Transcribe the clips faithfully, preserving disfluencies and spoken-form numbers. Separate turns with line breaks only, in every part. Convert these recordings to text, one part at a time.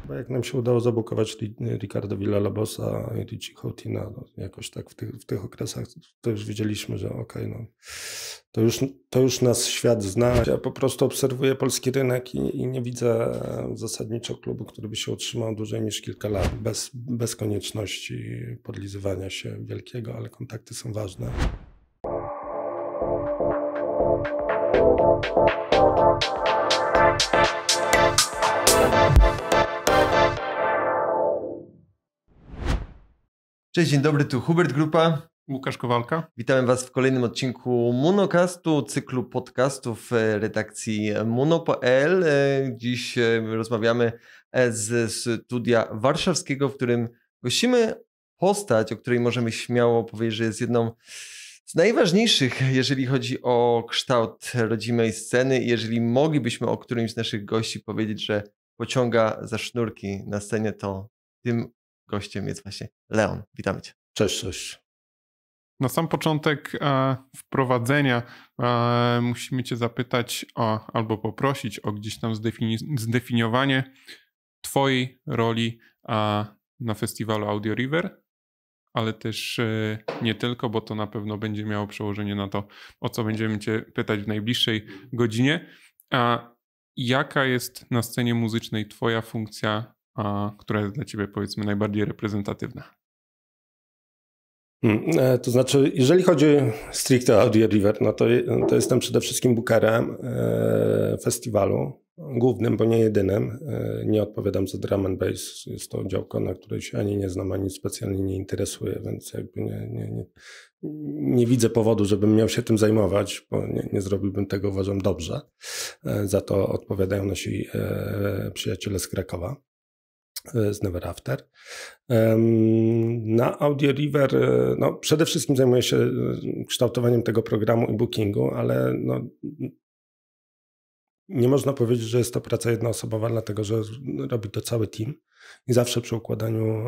chyba jak nam się udało zabukować Ricardo Villa-Lobosa i Richie Houghtina, no jakoś tak w tych, w tych okresach to już wiedzieliśmy, że okej, okay, no to już, to już nas świat zna. Ja po prostu obserwuję polski rynek i, i nie widzę zasadniczo klubu, który by się utrzymał dłużej niż kilka lat, bez, bez konieczności podlizywania się wielkiego, ale kontakty są ważne.
Cześć, dzień dobry, tu Hubert Grupa.
Łukasz Kowalka.
Witamy Was w kolejnym odcinku Munocastu, cyklu podcastów redakcji muno kropka p l. Dziś rozmawiamy z studia warszawskiego, w którym gościmy postać, o której możemy śmiało powiedzieć, że jest jedną z najważniejszych, jeżeli chodzi o kształt rodzimej sceny. Jeżeli moglibyśmy o którymś z naszych gości powiedzieć, że pociąga za sznurki na scenie, to tym gościem jest właśnie Leon. Witamy Cię.
Cześć, cześć.
Na sam początek e, wprowadzenia e, musimy Cię zapytać o, albo poprosić o gdzieś tam zdefini- zdefiniowanie Twojej roli e, na festiwalu Audio River, ale też e, nie tylko, bo to na pewno będzie miało przełożenie na to, o co będziemy Cię pytać w najbliższej godzinie. A jaka jest na scenie muzycznej Twoja funkcja, a, która jest dla Ciebie, powiedzmy, najbardziej reprezentatywna?
Hmm, to znaczy, jeżeli chodzi stricte o Audio River, no to, to jestem przede wszystkim bookerem e, festiwalu, głównym, bo nie jedynym. E, nie odpowiadam za drum and bass. Jest to działko, na której się ani nie znam, ani specjalnie nie interesuję, więc jakby nie, nie, nie, nie widzę powodu, żebym miał się tym zajmować, bo nie, nie zrobiłbym tego, uważam, dobrze. E, za to odpowiadają nasi e, przyjaciele z Krakowa, z Never After. Na Audio River no, przede wszystkim zajmuję się kształtowaniem tego programu i bookingu, ale no, nie można powiedzieć, że jest to praca jednoosobowa, dlatego że robi to cały team i zawsze przy układaniu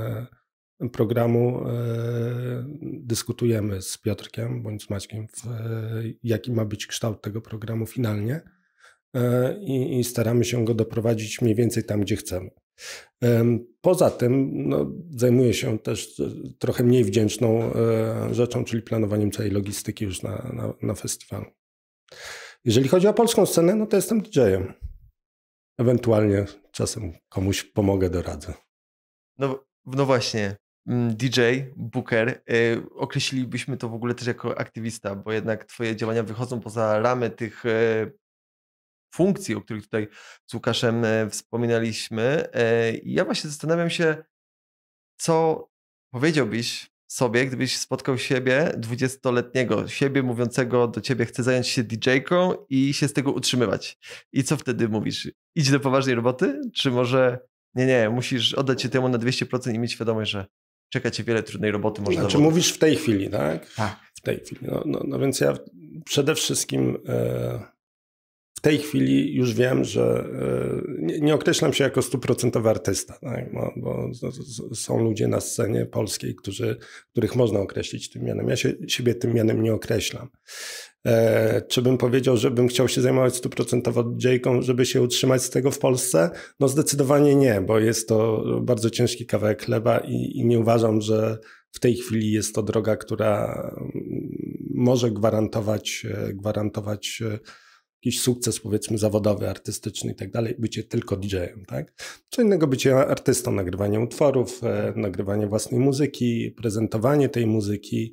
programu dyskutujemy z Piotrkiem bądź z Maćkiem, jaki ma być kształt tego programu finalnie i, i staramy się go doprowadzić mniej więcej tam, gdzie chcemy. Poza tym no, zajmuję się też trochę mniej wdzięczną rzeczą, czyli planowaniem całej logistyki już na, na, na festiwalu. Jeżeli chodzi o polską scenę, no to jestem D J-em. Ewentualnie czasem komuś pomogę, doradzę.
No, no właśnie, D J, booker, yy, określilibyśmy to w ogóle też jako aktywista, bo jednak twoje działania wychodzą poza ramy tych yy, funkcji, o których tutaj z Łukaszem wspominaliśmy. Ja właśnie zastanawiam się, co powiedziałbyś sobie, gdybyś spotkał siebie, dwudziestoletniego, siebie mówiącego do ciebie, chcę zająć się D J-ką i się z tego utrzymywać. I co wtedy mówisz? Idź do poważnej roboty? Czy może nie, nie, musisz oddać się temu na dwieście procent i mieć świadomość, że czeka cię wiele trudnej roboty. Może
znaczy mówisz w tej chwili, tak?
Tak.
W tej chwili. No, no, no więc ja przede wszystkim... E... W tej chwili już wiem, że nie, nie określam się jako stuprocentowy artysta, tak? bo, bo są ludzie na scenie polskiej, którzy, których można określić tym mianem. Ja się, siebie tym mianem nie określam. E, czy bym powiedział, że bym chciał się zajmować stuprocentowo D J-ką, żeby się utrzymać z tego w Polsce? No zdecydowanie nie, bo jest to bardzo ciężki kawałek chleba i, i nie uważam, że w tej chwili jest to droga, która może gwarantować, gwarantować jakiś sukces, powiedzmy, zawodowy, artystyczny i tak dalej, bycie tylko D J-em, tak? Co innego bycie artystą, nagrywanie utworów, e, nagrywanie własnej muzyki, prezentowanie tej muzyki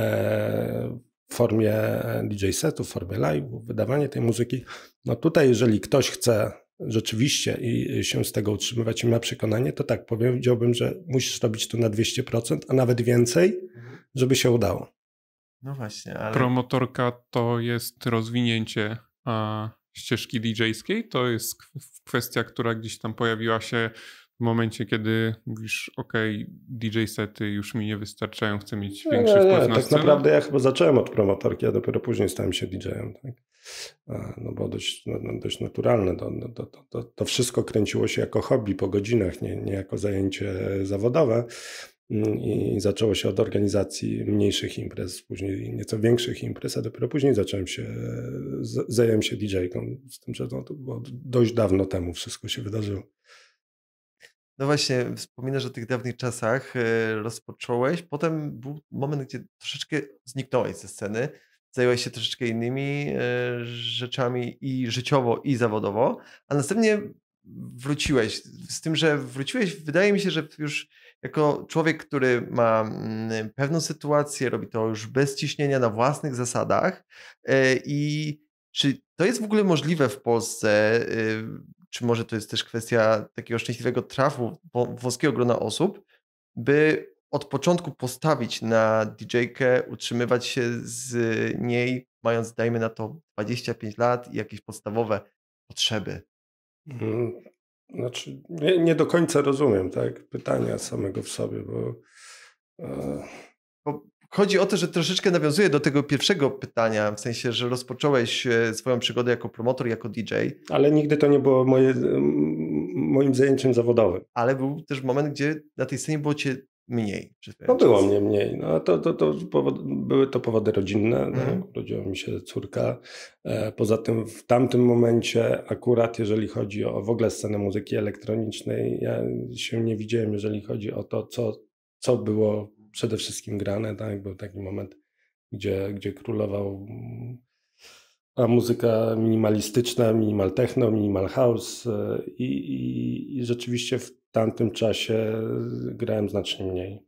e, w formie D J setu, w formie live'u, wydawanie tej muzyki. No tutaj, jeżeli ktoś chce rzeczywiście i się z tego utrzymywać i ma przekonanie, to tak, powiedziałbym, że musisz robić to na dwieście procent, a nawet więcej, żeby się udało.
No właśnie, ale...
Promotorka to jest rozwinięcie a ścieżki D J-skiej, to jest kwestia, która gdzieś tam pojawiła się w momencie, kiedy mówisz, ok, D J sety już mi nie wystarczają, chcę mieć
nie,
większy
nie,
wpływ
nie,
na
tak
scenę.
naprawdę ja chyba zacząłem od promotorki, a dopiero później stałem się D J-em. Tak? No bo dość, no, dość naturalne. To, to, to, to, to wszystko kręciło się jako hobby po godzinach, nie, nie jako zajęcie zawodowe. I zaczęło się od organizacji mniejszych imprez, później nieco większych imprez, a dopiero później zacząłem się, zająłem się D J-ką, z tym, że no, to było dość dawno temu wszystko się wydarzyło.
No właśnie, wspominasz o tych dawnych czasach, e, rozpocząłeś, potem był moment, gdzie troszeczkę zniknąłeś ze sceny, zająłeś się troszeczkę innymi e, rzeczami i życiowo, i zawodowo, a następnie wróciłeś. Z tym, że wróciłeś, wydaje mi się, że już jako człowiek, który ma mm, pewną sytuację, robi to już bez ciśnienia, na własnych zasadach. e, I czy to jest w ogóle możliwe w Polsce? e, Czy może to jest też kwestia takiego szczęśliwego trafu wą- wąskiego grona osób, by od początku postawić na didżejkę, utrzymywać się z niej, mając, dajmy na to, dwadzieścia pięć lat i jakieś podstawowe potrzeby.
Mm, Znaczy, nie, nie do końca rozumiem, tak, pytania samego w sobie, bo e,
Bo chodzi o to, że troszeczkę nawiązuje do tego pierwszego pytania, w sensie, że rozpocząłeś e, swoją przygodę jako promotor, jako didżej,
ale nigdy to nie było moje, m, moim zajęciem zawodowym.
ale był też moment, gdzie na tej scenie było cię mniej. Przez
No
pewien
było
czas.
mnie mniej. No, to, to, to powod, były to powody rodzinne.
Mhm.
Tak? Urodziła mi się córka. E, Poza tym w tamtym momencie akurat jeżeli chodzi o w ogóle scenę muzyki elektronicznej, ja się nie widziałem, jeżeli chodzi o to, co, co było przede wszystkim grane. Tak? Był taki moment, gdzie, gdzie królował mm, a muzyka minimalistyczna, minimal techno, minimal house e, i, i, i rzeczywiście w tamtym czasie grałem znacznie mniej.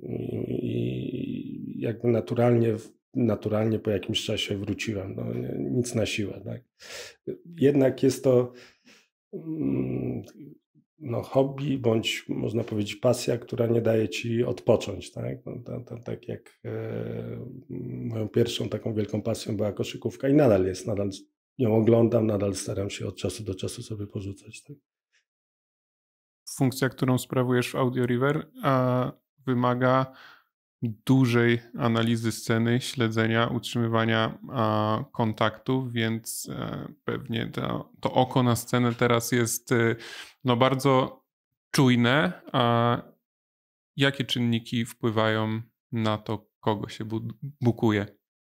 I jakby naturalnie, naturalnie po jakimś czasie wróciłem. No, nic na siłę. Tak? Jednak jest to mm, no, hobby, bądź można powiedzieć pasja, która nie daje ci odpocząć. Tak, no, to, to, tak jak e, moją pierwszą taką wielką pasją była koszykówka i nadal jest. Nadal ją oglądam, nadal staram się od czasu do czasu sobie porzucać. Tak?
Funkcja, którą sprawujesz w Audio River, a wymaga dużej analizy sceny, śledzenia, utrzymywania a, kontaktów, więc e, pewnie to, to oko na scenę teraz jest e, no, bardzo czujne. A jakie czynniki wpływają na to, kogo się bu- bukuje?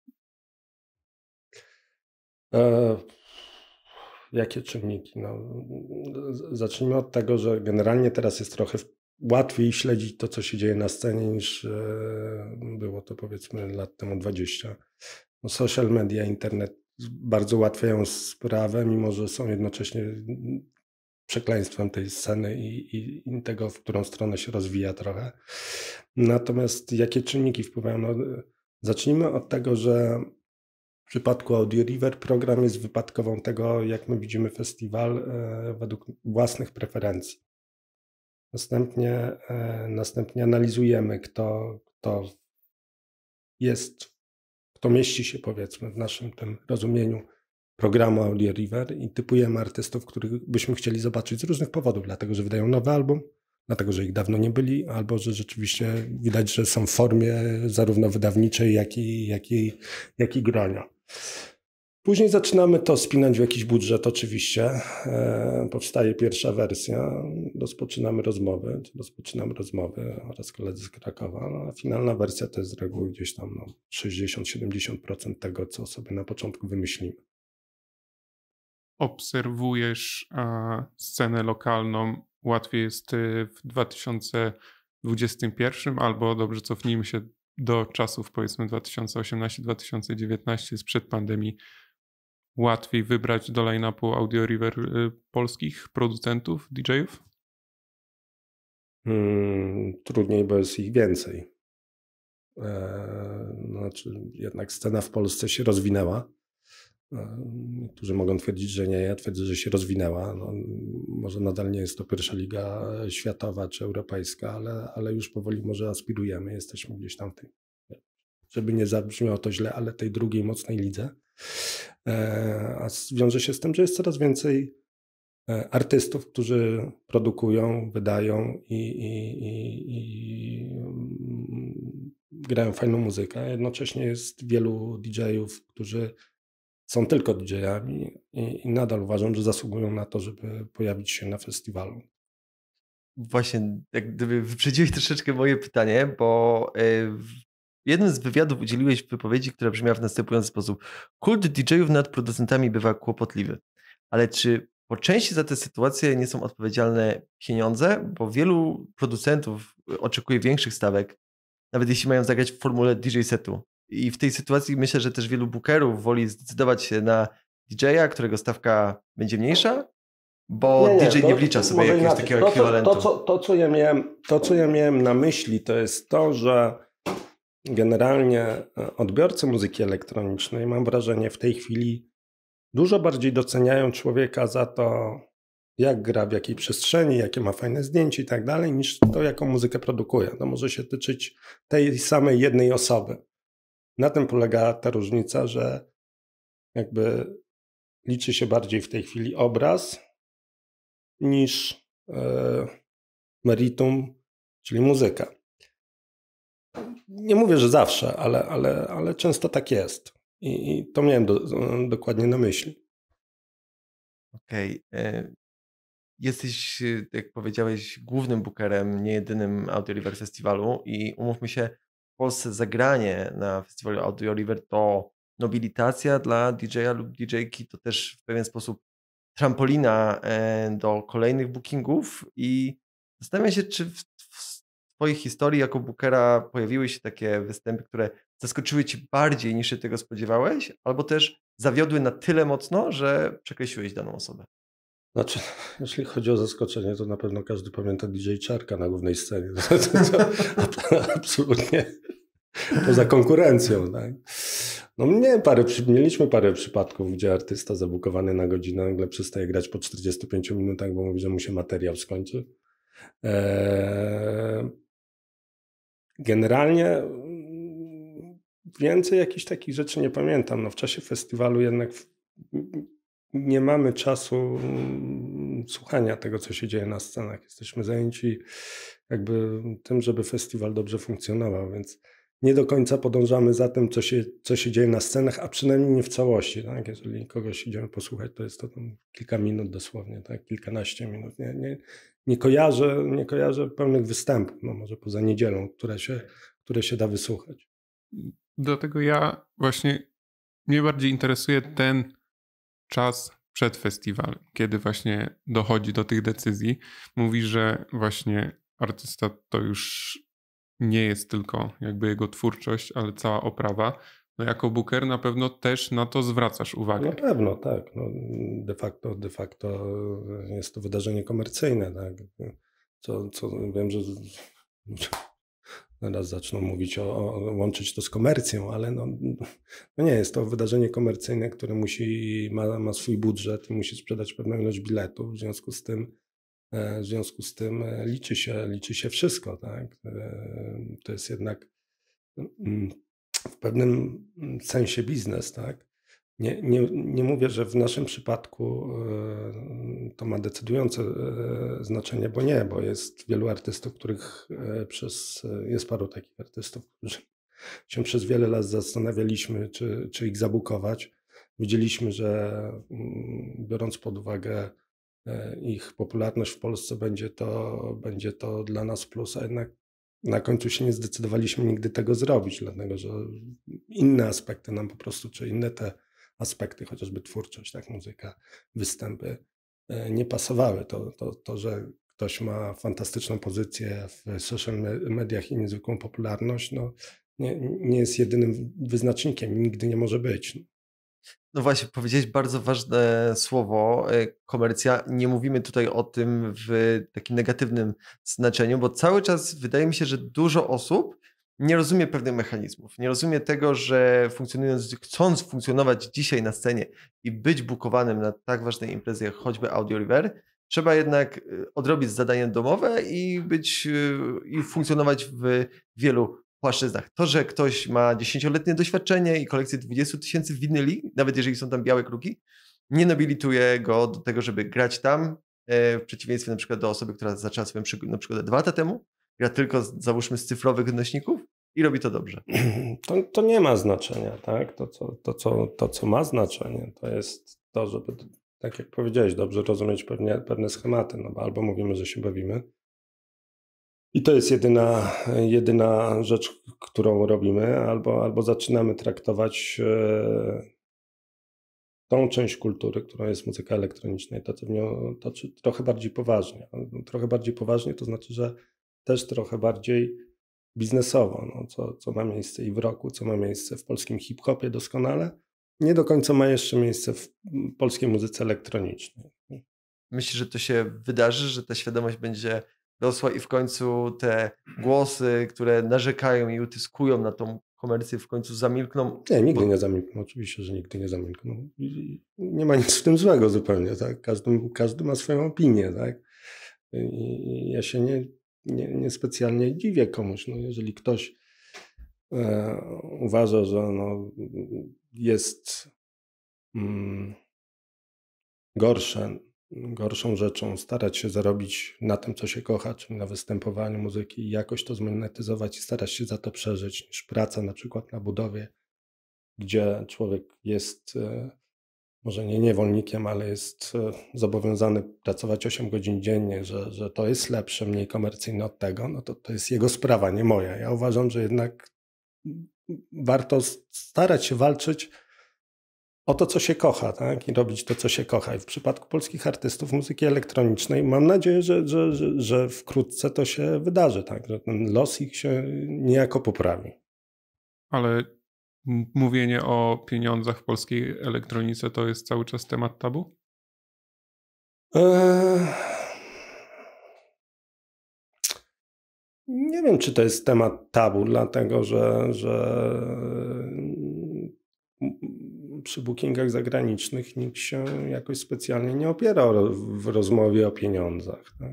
E, jakie czynniki? No, z- zacznijmy od tego, że generalnie teraz jest trochę łatwiej śledzić to, co się dzieje na scenie, niż e, było to powiedzmy lat temu dwadzieścia. No, social media, internet bardzo ułatwiają sprawę, mimo że są jednocześnie przekleństwem tej sceny i, i, i tego, w którą stronę się rozwija trochę. Natomiast jakie czynniki wpływają? No, zacznijmy od tego, że w przypadku Audio River program jest wypadkową tego, jak my widzimy festiwal e, według własnych preferencji. Następnie, e, następnie analizujemy, kto, kto jest, kto mieści się powiedzmy w naszym tym rozumieniu programu Audio River i typujemy artystów, których byśmy chcieli zobaczyć z różnych powodów, dlatego że wydają nowy album, dlatego że ich dawno nie byli, albo że rzeczywiście widać, że są w formie zarówno wydawniczej, jak i, jak i, jak i grania. Później zaczynamy to spinać w jakiś budżet oczywiście. E, powstaje pierwsza wersja, rozpoczynamy rozmowy, rozpoczynamy rozmowy oraz koledzy z Krakowa, no, a finalna wersja to jest z reguły gdzieś tam no, sześćdziesiąt do siedemdziesięciu procent tego, co sobie na początku wymyślimy.
Obserwujesz a, scenę lokalną, łatwiej jest y, w dwa tysiące dwudziestym pierwszym albo dobrze cofnijmy się do czasów powiedzmy dwa tysiące osiemnasty dwa tysiące dziewiętnaście sprzed pandemii, łatwiej wybrać do line-upu Audio River y, polskich producentów, didżejów?
Hmm, trudniej, bo jest ich więcej. E, znaczy, jednak scena w Polsce się rozwinęła. Niektórzy mogą twierdzić, że nie, ja twierdzę, że się rozwinęła. No, może nadal nie jest to pierwsza liga światowa czy europejska, ale, ale już powoli może aspirujemy. Jesteśmy gdzieś tam w tej, żeby nie zabrzmiało to źle, ale tej drugiej mocnej lidze. A wiąże się z tym, że jest coraz więcej artystów, którzy produkują, wydają i, i, i, i grają fajną muzykę. Jednocześnie jest wielu didżejów, którzy są tylko didżejami i, i nadal uważam, że zasługują na to, żeby pojawić się na festiwalu.
Właśnie, jak gdyby wyprzedziłeś troszeczkę moje pytanie, bo w jednym z wywiadów udzieliłeś wypowiedzi, która brzmiała w następujący sposób. Kult didżejów nad producentami bywa kłopotliwy, ale czy Po części za te sytuacje nie są odpowiedzialne pieniądze, bo wielu producentów oczekuje większych stawek, nawet jeśli mają zagrać w formule D J setu. I w tej sytuacji myślę, że też wielu bookerów woli zdecydować się na D J a, którego stawka będzie mniejsza, bo nie, nie, D J nie wlicza sobie jakiegoś inaczej. takiego
to,
ekwiwalentu.
To, to, to, co ja miałem, to, co ja miałem na myśli, to jest to, że generalnie odbiorcy muzyki elektronicznej, mam wrażenie, w tej chwili dużo bardziej doceniają człowieka za to, jak gra, w jakiej przestrzeni, jakie ma fajne zdjęcie i tak dalej, niż to, jaką muzykę produkuje. To może się tyczyć tej samej jednej osoby. Na tym polega ta różnica, że jakby liczy się bardziej w tej chwili obraz niż e, meritum, czyli muzyka. Nie mówię, że zawsze, ale, ale, ale często tak jest. I, i to miałem do, dokładnie na myśli.
Okej. Okay. Jesteś, jak powiedziałeś, głównym bookerem, nie jedynym Audio River Festiwalu i umówmy się, w Polsce zagranie na festiwalu Audio River to nobilitacja dla D J a lub D J ki, to też w pewien sposób trampolina do kolejnych bookingów i zastanawiam się, czy w, w twojej historii jako bookera pojawiły się takie występy, które zaskoczyły ci bardziej niż się tego spodziewałeś, albo też zawiodły na tyle mocno, że przekreśliłeś daną osobę.
Znaczy, jeśli chodzi o zaskoczenie, to na pewno każdy pamięta D J Czarka na głównej scenie. To, to, to, absolutnie poza konkurencją. Tak? No nie, parę, mieliśmy parę przypadków, gdzie artysta zabukowany na godzinę nagle przestaje grać po czterdziestu pięciu minutach, bo mówi, że mu się materiał skończy. Eee, generalnie więcej jakichś takich rzeczy nie pamiętam. No w czasie festiwalu jednak w, nie mamy czasu słuchania tego, co się dzieje na scenach. Jesteśmy zajęci jakby tym, żeby festiwal dobrze funkcjonował, więc nie do końca podążamy za tym, co się, co się dzieje na scenach, a przynajmniej nie w całości. Tak? Jeżeli kogoś idziemy posłuchać, to jest to tam kilka minut dosłownie, tak? Kilkanaście minut. Nie, nie, nie, kojarzę, nie kojarzę pełnych występów, no może poza niedzielą, które się, które się da wysłuchać.
Dlatego ja właśnie, mnie bardziej interesuje ten czas przed festiwalem, kiedy właśnie dochodzi do tych decyzji. Mówi, że właśnie artysta to już nie jest tylko jakby jego twórczość, ale cała oprawa. No jako booker na pewno też na to zwracasz uwagę.
Na pewno, tak. No, de facto, de facto jest to wydarzenie komercyjne. Tak? Co, co wiem, że zaraz zaczną mówić o, o łączyć to z komercją, ale no, no nie, jest to wydarzenie komercyjne, które musi, ma, ma swój budżet i musi sprzedać pewną ilość biletów. W związku z tym w związku z tym liczy się, liczy się wszystko. Tak? To jest jednak w pewnym sensie biznes. Tak? Nie, nie, nie mówię, że w naszym przypadku to ma decydujące znaczenie, bo nie, bo jest wielu artystów, których przez, jest paru takich artystów, którzy się przez wiele lat zastanawialiśmy, czy, czy ich zabukować. Widzieliśmy, że biorąc pod uwagę ich popularność w Polsce, będzie to, będzie to dla nas plus, a jednak na końcu się nie zdecydowaliśmy nigdy tego zrobić, dlatego że inne aspekty nam po prostu, czy inne te aspekty, chociażby twórczość, tak, muzyka, występy, nie pasowały. To, to, to, że ktoś ma fantastyczną pozycję w social mediach i niezwykłą popularność, no, nie, nie jest jedynym wyznacznikiem, nigdy nie może być.
No właśnie, powiedziałeś bardzo ważne słowo, komercja. Nie mówimy tutaj o tym w takim negatywnym znaczeniu, bo cały czas wydaje mi się, że dużo osób nie rozumie pewnych mechanizmów. Nie rozumie tego, że funkcjonując, chcąc funkcjonować dzisiaj na scenie i być bookowanym na tak ważnej imprezie jak choćby Audio River, trzeba jednak odrobić zadanie domowe i być i funkcjonować w wielu płaszczyznach. To, że ktoś ma dziesięcioletnie doświadczenie i kolekcję dwudziestu tysięcy winyli, nawet jeżeli są tam białe kruki, nie nobilituje go do tego, żeby grać tam, w przeciwieństwie na przykład do osoby, która zaczęła swoją przygodę na przykład dwa lata temu, gra tylko załóżmy z cyfrowych nośników i robi to dobrze.
To, to nie ma znaczenia, tak? To co, to, co, to, co ma znaczenie, to jest to, żeby, tak jak powiedziałeś, dobrze rozumieć pewne, pewne schematy, no bo albo mówimy, że się bawimy, i to jest jedyna, jedyna rzecz, którą robimy, albo, albo zaczynamy traktować tą część kultury, którą jest muzyka elektroniczna i to, co w nią toczy, trochę bardziej poważnie. Trochę bardziej poważnie to znaczy, że też trochę bardziej biznesowo, no, co, co ma miejsce i w rocku, co ma miejsce w polskim hip-hopie doskonale, nie do końca ma jeszcze miejsce w polskiej muzyce elektronicznej.
Myślisz, że to się wydarzy, że ta świadomość będzie rosła i w końcu te głosy, które narzekają i utyskują na tą komercję, w końcu zamilkną?
Nie, nigdy bo... nie zamilkną. Oczywiście, że nigdy nie zamilkną. Nie ma nic w tym złego zupełnie. Tak? Każdy, każdy ma swoją opinię. Tak? I ja się nie, nie, nie specjalnie dziwię komuś. No, jeżeli ktoś e, uważa, że no, jest mm, gorsze, gorszą rzeczą starać się zarobić na tym, co się kocha, czyli na występowaniu muzyki i jakoś to zmonetyzować i starać się za to przeżyć, niż praca na przykład na budowie, gdzie człowiek jest może nie niewolnikiem, ale jest zobowiązany pracować osiem godzin dziennie, że, że to jest lepsze, mniej komercyjne od tego, no to to jest jego sprawa, nie moja. Ja uważam, że jednak warto starać się walczyć o to, co się kocha, tak? I robić to, co się kocha. I w przypadku polskich artystów muzyki elektronicznej mam nadzieję, że, że, że, że wkrótce to się wydarzy, tak? Że ten los ich się niejako poprawi.
Ale mówienie o pieniądzach w polskiej elektronice to jest cały czas temat tabu?
Eee... Nie wiem, czy to jest temat tabu, dlatego że, że przy bookingach zagranicznych nikt się jakoś specjalnie nie opiera w rozmowie o pieniądzach. Tak?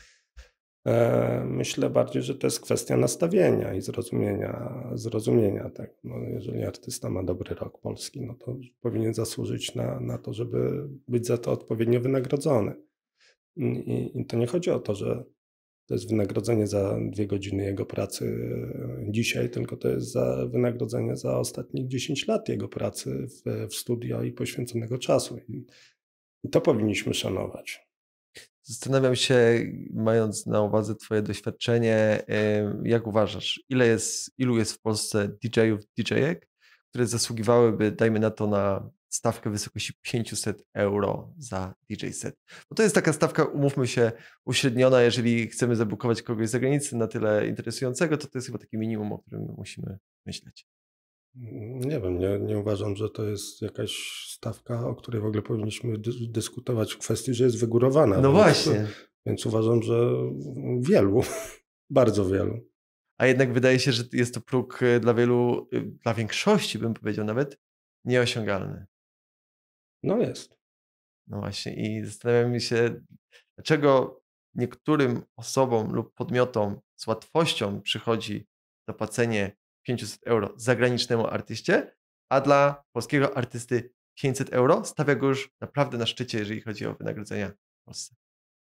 Myślę bardziej, że to jest kwestia nastawienia i zrozumienia. zrozumienia tak? No, jeżeli artysta ma dobry rok polski, no to powinien zasłużyć na, na to, żeby być za to odpowiednio wynagrodzony. I, I to nie chodzi o to, że to jest wynagrodzenie za dwie godziny jego pracy dzisiaj, tylko to jest za wynagrodzenie za ostatnich dziesięć lat jego pracy w, w studio i poświęconego czasu. I, I to powinniśmy szanować.
Zastanawiam się, mając na uwadze twoje doświadczenie, jak uważasz, ile jest, ilu jest w Polsce didżejów, didżejek, które zasługiwałyby, dajmy na to, na stawkę w wysokości pięćset euro za D J set. Bo to jest taka stawka, umówmy się, uśredniona, jeżeli chcemy zabukować kogoś z zagranicy na tyle interesującego, to to jest chyba taki minimum, o którym musimy myśleć.
Nie wiem, nie, nie uważam, że to jest jakaś stawka, o której w ogóle powinniśmy dy- dyskutować w kwestii, że jest wygórowana.
No
więc,
właśnie.
Więc uważam, że wielu, bardzo wielu.
A jednak wydaje się, że jest to próg dla wielu, dla większości bym powiedział nawet, nieosiągalny.
No jest.
No właśnie i zastanawiam się, dlaczego niektórym osobom lub podmiotom z łatwością przychodzi zapłacenie pięćset euro zagranicznemu artyście, a dla polskiego artysty pięćset euro stawia go już naprawdę na szczycie, jeżeli chodzi o wynagrodzenia w Polsce.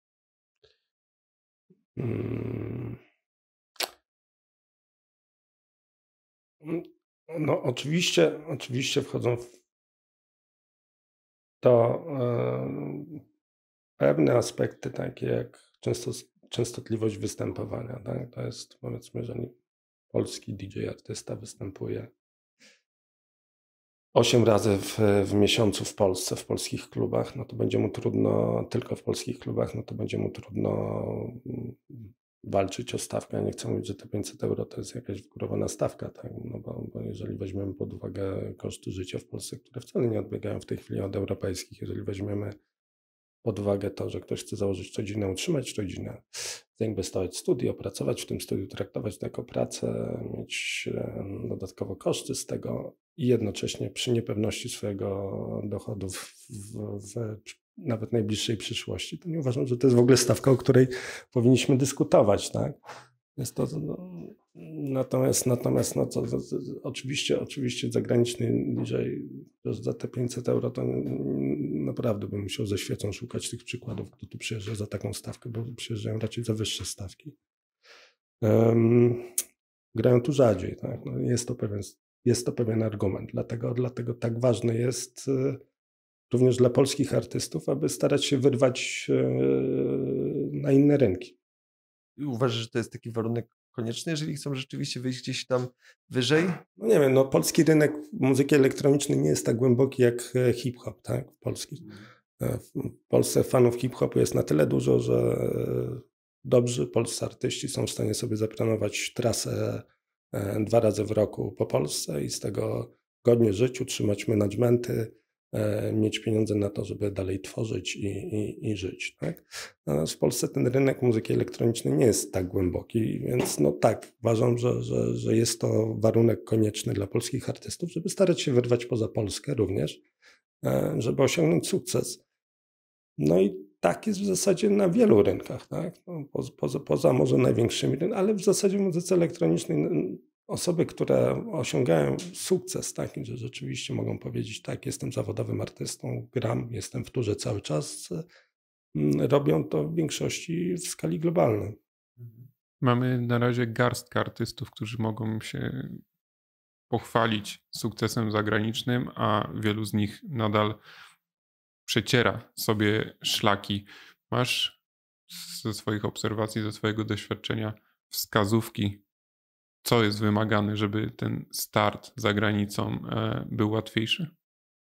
Hmm. No oczywiście, oczywiście wchodzą w to e, pewne aspekty takie jak często, częstotliwość występowania. Tak? To jest, powiedzmy, że polski D J artysta występuje osiem razy w, w miesiącu w Polsce, w polskich klubach, no to będzie mu trudno, tylko w polskich klubach, no to będzie mu trudno walczyć o stawkę. Ja nie chcę mówić, że te pięćset euro to jest jakaś wgórowana stawka, tak? No bo, bo jeżeli weźmiemy pod uwagę koszty życia w Polsce, które wcale nie odbiegają w tej chwili od europejskich, jeżeli weźmiemy pod uwagę to, że ktoś chce założyć rodzinę, utrzymać rodzinę, zainwestować w studio, pracować w tym studiu, traktować to jako pracę, mieć dodatkowo koszty z tego i jednocześnie przy niepewności swojego dochodu w, w, w nawet najbliższej przyszłości, to nie uważam, że to jest w ogóle stawka, o której powinniśmy dyskutować, tak? Jest to, no, natomiast natomiast no to, to, to, oczywiście, oczywiście zagraniczny D J za te pięćset euro to naprawdę bym musiał ze świecą szukać tych przykładów, kto tu przyjeżdża za taką stawkę, bo przyjeżdżają raczej za wyższe stawki. Um, grają tu rzadziej, tak? No jest to pewien, jest to pewien argument, dlatego, dlatego tak ważne jest również dla polskich artystów, aby starać się wyrwać na inne rynki.
Uważasz, że to jest taki warunek konieczny, jeżeli chcą rzeczywiście wyjść gdzieś tam wyżej?
No nie wiem, no polski rynek muzyki elektronicznej nie jest tak głęboki jak hip-hop, tak? Polski. W Polsce fanów hip-hopu jest na tyle dużo, że dobrzy polscy artyści są w stanie sobie zaplanować trasę dwa razy w roku po Polsce i z tego godnie żyć, utrzymać managementy, mieć pieniądze na to, żeby dalej tworzyć i, i, i żyć. Tak? Natomiast w Polsce ten rynek muzyki elektronicznej nie jest tak głęboki, więc no tak, uważam, że, że, że jest to warunek konieczny dla polskich artystów, żeby starać się wyrwać poza Polskę również, żeby osiągnąć sukces. No i tak jest w zasadzie na wielu rynkach, tak? No, poza, poza, poza może największymi, ale w zasadzie w muzyce elektronicznej osoby, które osiągają sukces taki, że rzeczywiście mogą powiedzieć, tak, jestem zawodowym artystą, gram, jestem w turze cały czas, robią to w większości w skali globalnej.
Mamy na razie garstkę artystów, którzy mogą się pochwalić sukcesem zagranicznym, a wielu z nich nadal przeciera sobie szlaki. Masz ze swoich obserwacji, ze swojego doświadczenia wskazówki, co jest wymagane, żeby ten start za granicą był łatwiejszy?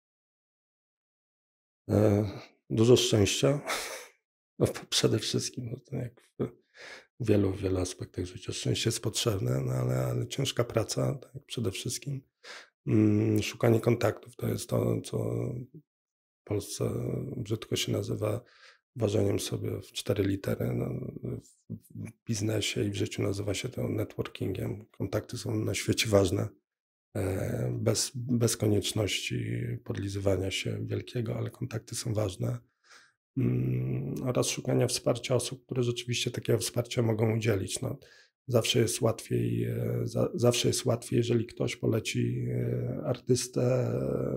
Dużo szczęścia. No, przede wszystkim, no to jak w wielu, wielu aspektach życia szczęście jest potrzebne, no ale, ale ciężka praca, tak, przede wszystkim. Mm, szukanie kontaktów to jest to, co w Polsce brzydko się nazywa ważeniem sobie w cztery litery. No, w biznesie i w życiu nazywa się to networkingiem. Kontakty są na świecie ważne, bez, bez konieczności podlizywania się wielkiego, ale kontakty są ważne. Oraz szukania wsparcia osób, które rzeczywiście takiego wsparcia mogą udzielić. No, zawsze jest łatwiej, za, zawsze jest łatwiej, jeżeli ktoś poleci artystę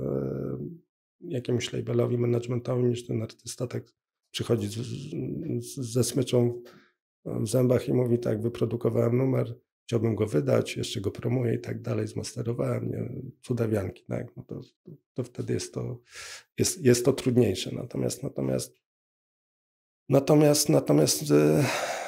jakiemuś labelowi managementowi, niż ten artysta tak przychodzi z, z, ze smyczą w zębach i mówi tak, wyprodukowałem numer, chciałbym go wydać, jeszcze go promuję i tak dalej, zmasterowałem, nie, cudawianki, tak, no to, to wtedy jest to, jest, jest to trudniejsze. Natomiast, natomiast, natomiast, natomiast e,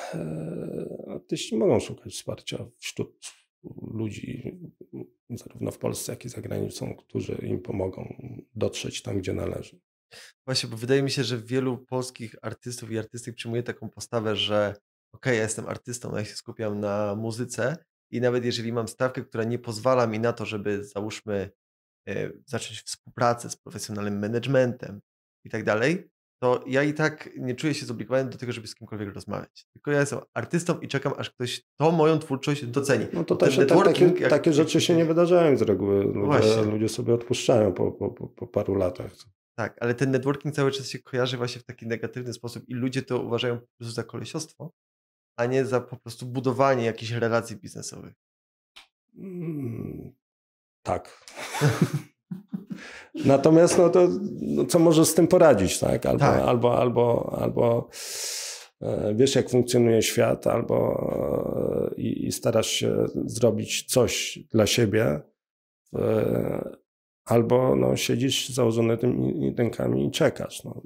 artyści mogą szukać wsparcia wśród ludzi, zarówno w Polsce, jak i za granicą, którzy im pomogą dotrzeć tam, gdzie należy.
Właśnie, bo wydaje mi się, że wielu polskich artystów i artystek przyjmuje taką postawę, że okej, ja jestem artystą, ja się skupiam na muzyce i nawet jeżeli mam stawkę, która nie pozwala mi na to, żeby załóżmy e, zacząć współpracę z profesjonalnym managementem i tak dalej, to ja i tak nie czuję się zobligowany do tego, żeby z kimkolwiek rozmawiać. Tylko ja jestem artystą i czekam, aż ktoś tą moją twórczość doceni.
No to też takie, jak, takie rzeczy się nie wydarzają z reguły. Ludzie, ludzie sobie odpuszczają po, po, po, po paru latach.
Tak, ale ten networking cały czas się kojarzy właśnie w taki negatywny sposób i ludzie to uważają po prostu za kolesiostwo, a nie za po prostu budowanie jakichś relacji biznesowych.
Mm, tak. Natomiast no to no co możesz z tym poradzić, tak? Albo, tak. albo, albo, albo e, wiesz, jak funkcjonuje świat, albo e, i, i starasz się zrobić coś dla siebie, e, albo no, siedzisz założony tymi rękami i czekasz. No.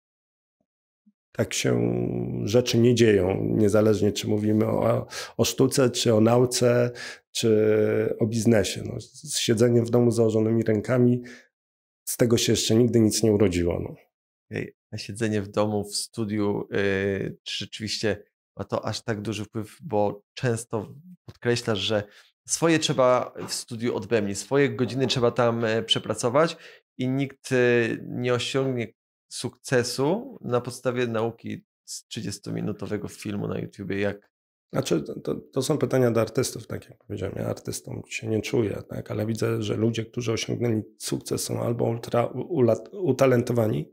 Tak się rzeczy nie dzieją, niezależnie czy mówimy o, o sztuce, czy o nauce, czy o biznesie. No, z siedzeniem w domu z założonymi rękami, z tego się jeszcze nigdy nic nie urodziło. No.
A siedzenie w domu, w studiu, yy, czy rzeczywiście ma to aż tak duży wpływ, bo często podkreślasz, że swoje trzeba w studiu odbębnić, swoje godziny trzeba tam przepracować i nikt nie osiągnie sukcesu na podstawie nauki z trzydziestominutowego filmu na YouTubie. Jak...
Znaczy, to, to są pytania do artystów, tak jak powiedziałem. Ja artystą się nie czuję, tak, ale widzę, że ludzie, którzy osiągnęli sukces, są albo ultra utalentowani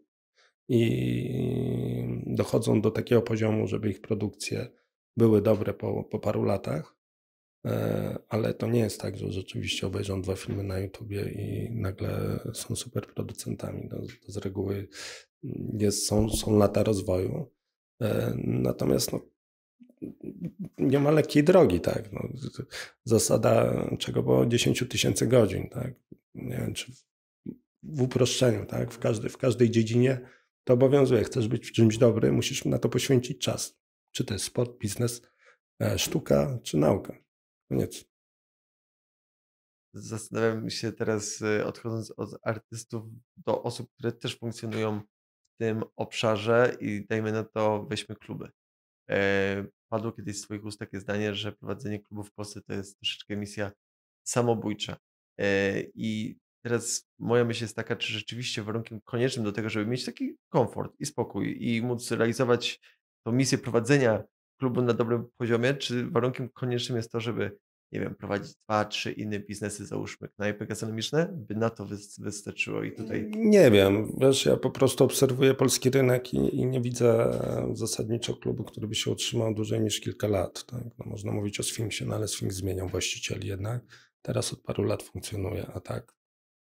i dochodzą do takiego poziomu, żeby ich produkcje były dobre po, po paru latach, ale to nie jest tak, że rzeczywiście obejrzą dwa filmy na YouTubie i nagle są super producentami. To, to z reguły jest, są, są lata rozwoju. Natomiast no, nie ma lekkiej drogi, tak. No, zasada czego było dziesięć tysięcy godzin, tak. Nie wiem, czy w uproszczeniu, tak. W każdej, w każdej dziedzinie to obowiązuje. Chcesz być w czymś dobry, musisz na to poświęcić czas. Czy to jest sport, biznes, sztuka, czy nauka. Koniec.
Zastanawiam się teraz, y, odchodząc od artystów, do osób, które też funkcjonują w tym obszarze i dajmy na to, weźmy kluby. E, Padło kiedyś z twoich ust takie zdanie, że prowadzenie klubu w Polsce to jest troszeczkę misja samobójcza. E, I teraz moja myśl jest taka, czy rzeczywiście warunkiem koniecznym do tego, żeby mieć taki komfort i spokój i móc realizować tą misję prowadzenia klubu na dobrym poziomie, czy warunkiem koniecznym jest to, żeby, nie wiem, prowadzić dwa, trzy inne biznesy, załóżmy knajpy gastronomiczne, by na to wys- wystarczyło i tutaj...
Nie wiem, wiesz, ja po prostu obserwuję polski rynek i, i nie widzę zasadniczo klubu, który by się utrzymał dłużej niż kilka lat. Tak? No, można mówić o Sfinksie, no ale Sfinks zmieniał właścicieli jednak. Teraz od paru lat funkcjonuje, a tak.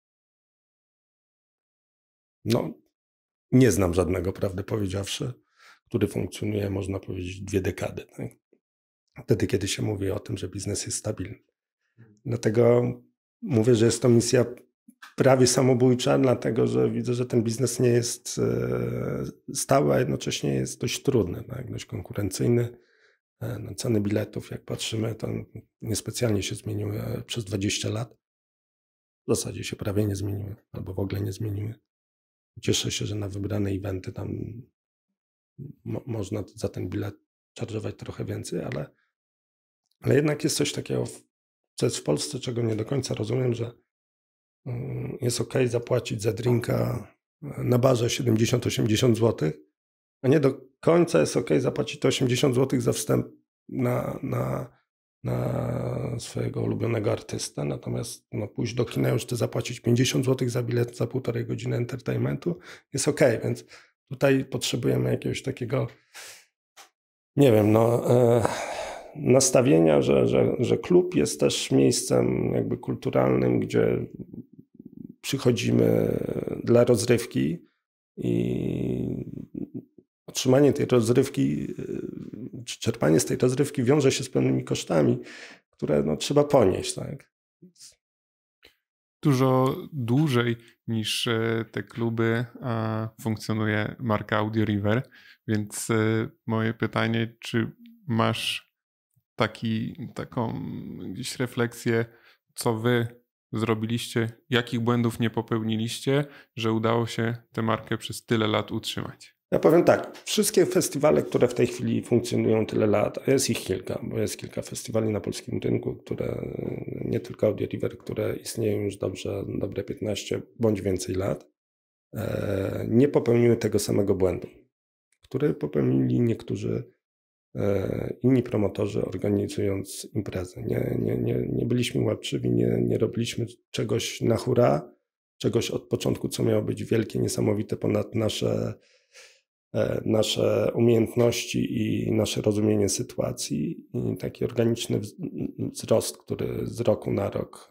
No, nie znam żadnego, prawdę powiedziawszy, który funkcjonuje, można powiedzieć, dwie dekady. Tak? Wtedy, kiedy się mówi o tym, że biznes jest stabilny. Dlatego mówię, że jest to misja prawie samobójcza, dlatego że widzę, że ten biznes nie jest stały, a jednocześnie jest dość trudny, tak? Dość konkurencyjny. No, ceny biletów, jak patrzymy, to niespecjalnie się zmieniły przez dwadzieścia lat. W zasadzie się prawie nie zmieniły, albo w ogóle nie zmieniły. Cieszę się, że na wybrane eventy tam mo- można za ten bilet charge'ować trochę więcej, ale, ale jednak jest coś takiego, co jest w Polsce, czego nie do końca rozumiem, że jest ok zapłacić za drinka na barze siedemdziesiąt osiemdziesiąt złotych, a nie do końca jest ok zapłacić to osiemdziesiąt złotych za wstęp na, na, na swojego ulubionego artystę, natomiast no, pójść do kina już chce zapłacić pięćdziesiąt złotych za bilet za półtorej godziny entertainmentu, jest ok, więc tutaj potrzebujemy jakiegoś takiego, nie wiem, no... E, nastawienia, że, że, że klub jest też miejscem jakby kulturalnym, gdzie przychodzimy dla rozrywki i otrzymanie tej rozrywki, czy czerpanie z tej rozrywki wiąże się z pewnymi kosztami, które no, trzeba ponieść. Tak?
Dużo dłużej niż te kluby funkcjonuje marka Audio River, więc moje pytanie, czy masz taki, taką gdzieś refleksję, co wy zrobiliście, jakich błędów nie popełniliście, że udało się tę markę przez tyle lat utrzymać?
Ja powiem tak, wszystkie festiwale, które w tej chwili funkcjonują tyle lat, a jest ich kilka, bo jest kilka festiwali na polskim rynku, które nie tylko Audio River, które istnieją już dobrze, dobre piętnaście bądź więcej lat, nie popełniły tego samego błędu, który popełnili niektórzy inni promotorzy, organizując imprezy. Nie, nie, nie, nie byliśmy łapczywi, nie, nie robiliśmy czegoś na hura, czegoś od początku, co miało być wielkie, niesamowite ponad nasze, nasze umiejętności i nasze rozumienie sytuacji. I taki organiczny wzrost, który z roku na rok,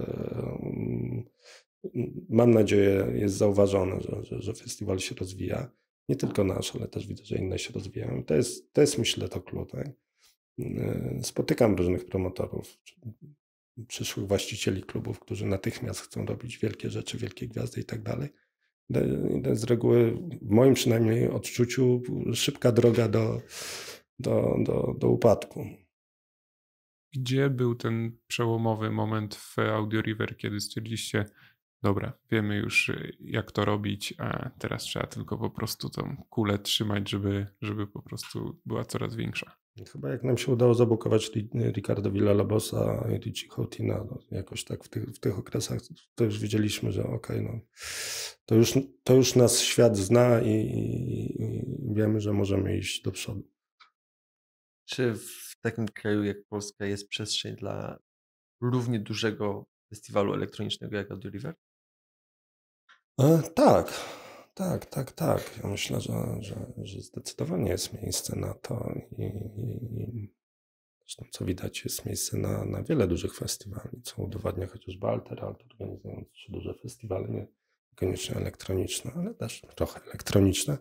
mam nadzieję, jest zauważony, że, że, że festiwal się rozwija. Nie tylko nasz, ale też widzę, że inne się rozwijają. To jest, to jest myślę, to klucz. Tak? Spotykam różnych promotorów, przyszłych właścicieli klubów, którzy natychmiast chcą robić wielkie rzeczy, wielkie gwiazdy i tak dalej. To jest z reguły, w moim przynajmniej odczuciu, szybka droga do, do, do, do upadku.
Gdzie był ten przełomowy moment w Audio River, kiedy stwierdziliście, dobra, wiemy już jak to robić, a teraz trzeba tylko po prostu tą kulę trzymać, żeby, żeby po prostu była coraz większa?
Chyba jak nam się udało zabukować Ricardo Villalobosa i Richie Houghtina, no jakoś tak w tych, w tych okresach, to już wiedzieliśmy, że okej, okay, no to już, to już nas świat zna i, i wiemy, że możemy iść do przodu.
Czy w takim kraju jak Polska jest przestrzeń dla równie dużego festiwalu elektronicznego jak Audio River?
E, tak, tak, tak, tak. Ja myślę, że, że, że zdecydowanie jest miejsce na to i, i zresztą co widać, jest miejsce na, na wiele dużych festiwali, co udowadnia chociażby Alter Art, organizując trzy duże festiwale, nie koniecznie elektroniczne, ale też trochę elektroniczne.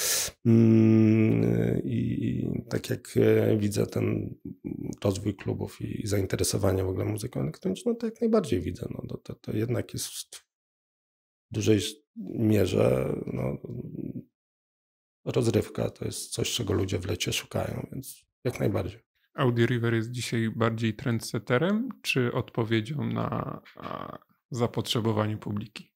I tak jak widzę ten rozwój klubów i zainteresowanie w ogóle muzyką elektroniczną, to jak najbardziej widzę. No, to, to, to jednak jest w dużej mierze no, rozrywka, to jest coś, czego ludzie w lecie szukają, więc jak najbardziej.
Audio River jest dzisiaj bardziej trendsetterem, czy odpowiedzią na a, zapotrzebowanie publiki?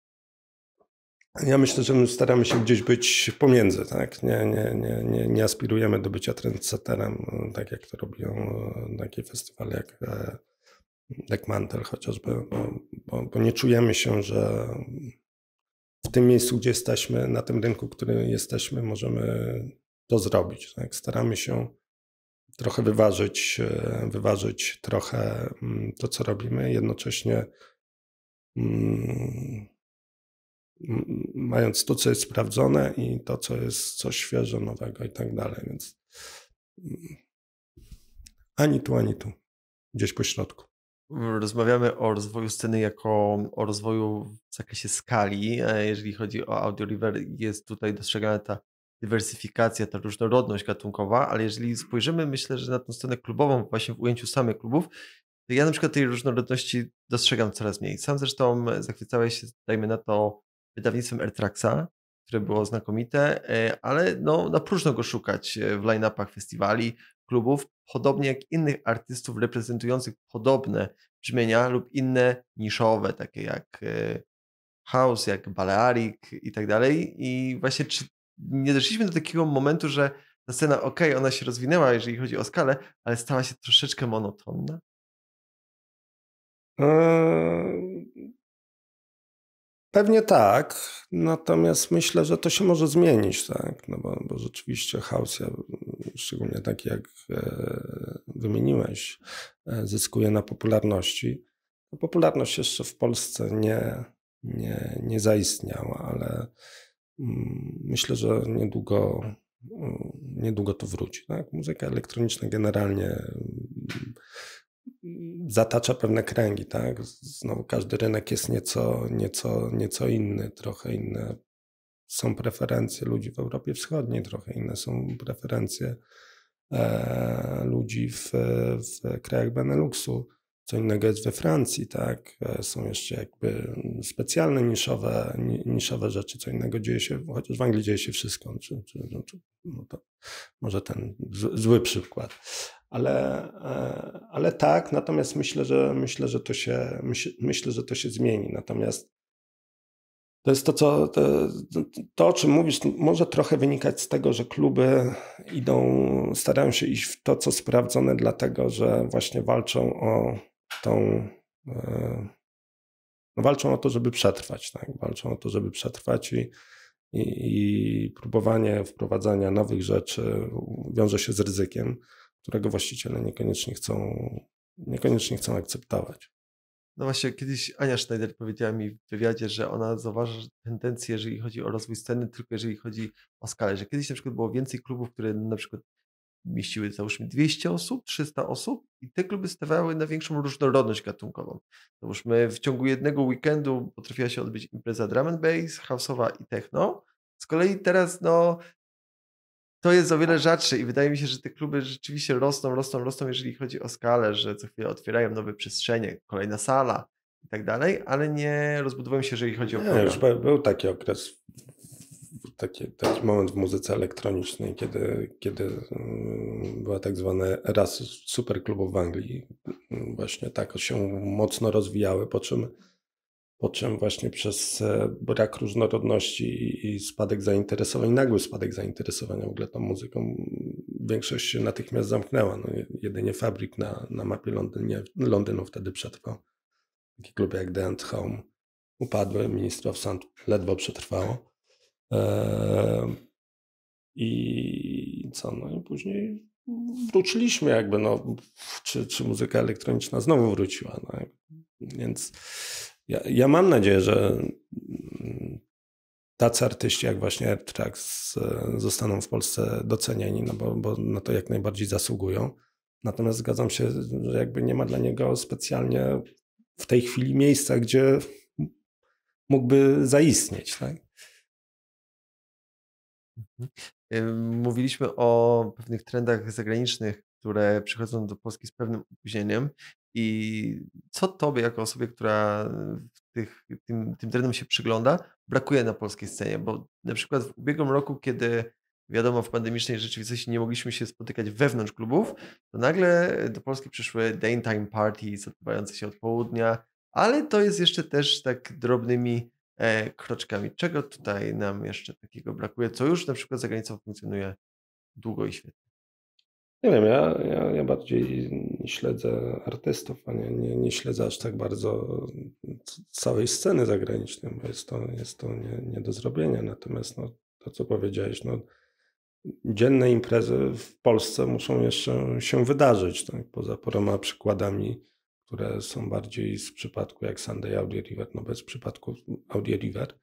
Ja myślę, że my staramy się gdzieś być pomiędzy, tak? Nie, nie, nie, nie, nie aspirujemy do bycia trendsetterem, tak jak to robią takie festiwale jak, jak Mantel chociażby, bo, bo, bo nie czujemy się, że w tym miejscu, gdzie jesteśmy, na tym rynku, który jesteśmy, możemy to zrobić. Tak? Staramy się trochę wyważyć, wyważyć trochę to, co robimy, jednocześnie mm, mając to, co jest sprawdzone i to, co jest coś świeże, nowego i tak dalej. Więc ani tu, ani tu. Gdzieś po środku.
Rozmawiamy o rozwoju sceny jako o rozwoju w zakresie skali. Jeżeli chodzi o Audio River, jest tutaj dostrzegana ta dywersyfikacja, ta różnorodność gatunkowa, ale jeżeli spojrzymy, myślę, że na tę scenę klubową, właśnie w ujęciu samych klubów, to ja na przykład tej różnorodności dostrzegam coraz mniej. Sam zresztą zachwycałeś się, dajmy na to, wydawnictwem AirTraxa, które było znakomite, ale no, na próżno go szukać w line-upach festiwali, klubów, podobnie jak innych artystów reprezentujących podobne brzmienia lub inne niszowe, takie jak house, jak Balearic i tak dalej. I właśnie czy nie doszliśmy do takiego momentu, że ta scena, okej, okay, ona się rozwinęła, jeżeli chodzi o skalę, ale stała się troszeczkę monotonna?
Eee, pewnie tak, natomiast myślę, że to się może zmienić, tak? No bo, bo rzeczywiście house, ja, szczególnie taki jak e, wymieniłeś, e, zyskuje na popularności. No, popularność jeszcze w Polsce nie, nie, nie zaistniała, ale mm, myślę, że niedługo, niedługo to wróci. Tak? Muzyka elektroniczna generalnie mm, zatacza pewne kręgi, tak? Znowu każdy rynek jest nieco, nieco, nieco inny, trochę inne są preferencje ludzi w Europie Wschodniej, trochę inne są preferencje e, ludzi w, w krajach Beneluxu, co innego jest we Francji, tak? Są jeszcze jakby specjalne niszowe, niszowe rzeczy, co innego dzieje się, chociaż w Anglii dzieje się wszystko, czy, czy, czy, no to może ten zły przykład. Ale, ale tak, natomiast myślę, że myślę, że to się myśl, myślę, że to się zmieni. Natomiast to jest to, co to, to, o czym mówisz, może trochę wynikać z tego, że kluby idą, starają się iść w to, co sprawdzone, dlatego że właśnie walczą o tą no walczą o to, żeby przetrwać, tak? Walczą o to, żeby przetrwać i, i, i próbowanie wprowadzania nowych rzeczy wiąże się z ryzykiem, którego właściciele niekoniecznie chcą, niekoniecznie chcą akceptować.
No właśnie, kiedyś Ania Schneider powiedziała mi w wywiadzie, że ona zauważa tendencję, jeżeli chodzi o rozwój sceny, tylko jeżeli chodzi o skalę, że kiedyś na przykład było więcej klubów, które na przykład mieściły załóżmy dwieście osób, trzysta osób i te kluby stawiały na większą różnorodność gatunkową. Załóżmy w ciągu jednego weekendu potrafiła się odbyć impreza drum and bass, house'owa i techno. Z kolei teraz no to jest o wiele rzadsze i wydaje mi się, że te kluby rzeczywiście rosną, rosną, rosną, jeżeli chodzi o skalę, że co chwilę otwierają nowe przestrzenie, kolejna sala i tak dalej, ale nie rozbudowują się, jeżeli chodzi o program.
Nie, już był, był taki okres, taki, taki moment w muzyce elektronicznej, kiedy, kiedy była tak zwana era superklubów w Anglii. Właśnie tak się mocno rozwijały, po czym po czym właśnie przez brak różnorodności i spadek zainteresowań, nagły spadek zainteresowania w ogóle tą muzyką, większość się natychmiast zamknęła. No, jedynie Fabrik na, na mapie Londynie, Londynu wtedy przetrwał. Takie kluby jak The Ant Home upadły, Ministry of Sound ledwo przetrwało. Eee, I co? No i później wróciliśmy jakby, no, czy, czy muzyka elektroniczna znowu wróciła. No, więc ja, ja mam nadzieję, że tacy artyści jak właśnie AirTrax zostaną w Polsce docenieni, no bo, bo na to jak najbardziej zasługują. Natomiast zgadzam się, że jakby nie ma dla niego specjalnie w tej chwili miejsca, gdzie mógłby zaistnieć. Tak?
Mówiliśmy o pewnych trendach zagranicznych, które przychodzą do Polski z pewnym opóźnieniem. I co tobie, jako osobie, która tych, tym, tym trendom się przygląda, brakuje na polskiej scenie? Bo na przykład w ubiegłym roku, kiedy wiadomo, w pandemicznej rzeczywistości nie mogliśmy się spotykać wewnątrz klubów, to nagle do Polski przyszły daytime parties odbywające się od południa, ale to jest jeszcze też tak drobnymi e, kroczkami. Czego tutaj nam jeszcze takiego brakuje, co już na przykład za granicą funkcjonuje długo i świetnie?
Nie wiem, ja, ja, ja bardziej śledzę artystów, a nie, nie, nie śledzę aż tak bardzo całej sceny zagranicznej, bo jest to, jest to nie, nie do zrobienia. Natomiast no, to, co powiedziałeś, no, dzienne imprezy w Polsce muszą jeszcze się wydarzyć, tak? Poza paroma przykładami, które są bardziej z przypadku jak Sunday Audio River, no bez przypadku Audio River.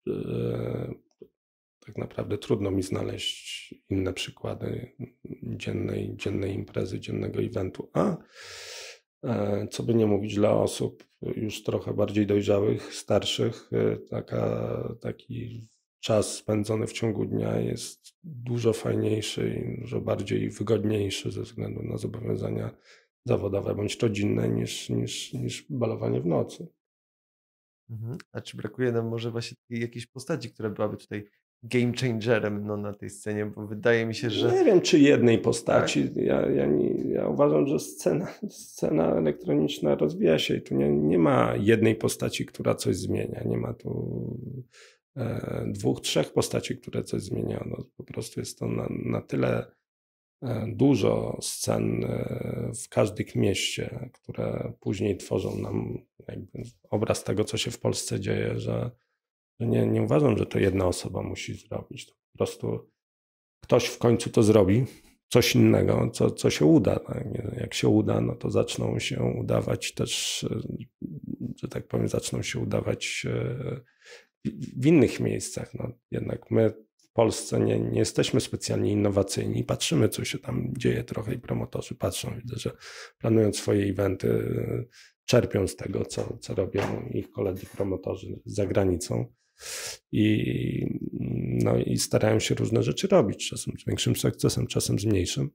Tak naprawdę trudno mi znaleźć inne przykłady dziennej, dziennej imprezy, dziennego eventu. A co by nie mówić, dla osób już trochę bardziej dojrzałych, starszych, taka, taki czas spędzony w ciągu dnia jest dużo fajniejszy i dużo bardziej wygodniejszy ze względu na zobowiązania zawodowe bądź rodzinne niż, niż, niż balowanie w nocy.
Mhm. A czy brakuje nam może właśnie takiej jakiejś postaci, która byłaby tutaj game changerem no, na tej scenie, bo wydaje mi się, że...
Nie wiem, czy jednej postaci. Tak? Ja, ja, nie, ja uważam, że scena, scena elektroniczna rozwija się i tu nie, nie ma jednej postaci, która coś zmienia. Nie ma tu e, dwóch, trzech postaci, które coś zmieniają. Po prostu jest to na, na tyle e, dużo scen e, w każdym mieście, które później tworzą nam jakby obraz tego, co się w Polsce dzieje, że Nie, nie uważam, że to jedna osoba musi zrobić. To po prostu ktoś w końcu to zrobi, coś innego, co, co się uda. Tak? Jak się uda, no to zaczną się udawać też, że tak powiem, zaczną się udawać w innych miejscach. No, jednak my w Polsce nie, nie jesteśmy specjalnie innowacyjni. Patrzymy, co się tam dzieje trochę i promotorzy patrzą. Widzę, że planując swoje eventy, czerpią z tego, co, co robią ich koledzy promotorzy za granicą. I, no, i starają się różne rzeczy robić, czasem z większym sukcesem, czasem z mniejszym.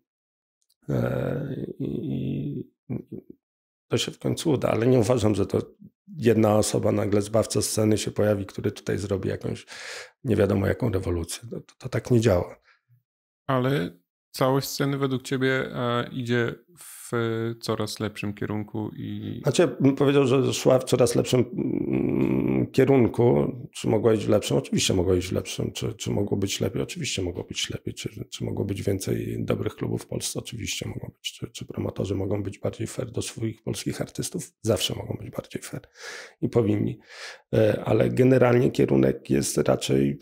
I to się w końcu uda, ale nie uważam, że to jedna osoba, nagle zbawca sceny się pojawi, który tutaj zrobi jakąś nie wiadomo jaką rewolucję. To, to, to tak nie działa.
Ale całość sceny według ciebie e, idzie w coraz lepszym kierunku i...
Znaczy ja bym powiedział, że szła w coraz lepszym mm, kierunku. Czy mogła iść w lepszym? Oczywiście mogła iść w lepszym. Czy, czy mogło być lepiej? Oczywiście mogło być lepiej. Czy, czy mogło być więcej dobrych klubów w Polsce? Oczywiście mogło być. Czy, czy promotorzy mogą być bardziej fair do swoich polskich artystów? Zawsze mogą być bardziej fair i powinni. Ale generalnie kierunek jest raczej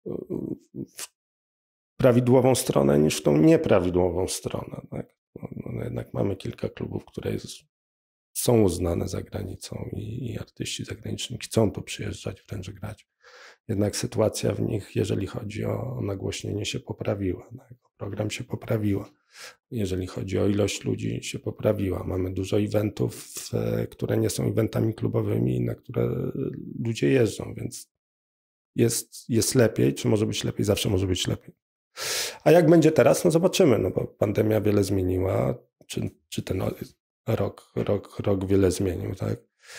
w prawidłową stronę niż w tą nieprawidłową stronę. Tak? No, no jednak mamy kilka klubów, które jest, są uznane za granicą i, i artyści zagraniczni chcą tu przyjeżdżać, wręcz grać. Jednak sytuacja w nich, jeżeli chodzi o, o nagłośnienie, się poprawiła. Tak? Program się poprawiła. Jeżeli chodzi o ilość ludzi, się poprawiła. Mamy dużo eventów, które nie są eventami klubowymi, na które ludzie jeżdżą, więc jest, jest lepiej. Czy może być lepiej? Zawsze może być lepiej. A jak będzie teraz? No zobaczymy, no bo pandemia wiele zmieniła, czy, czy ten rok, rok, rok wiele zmienił, tak?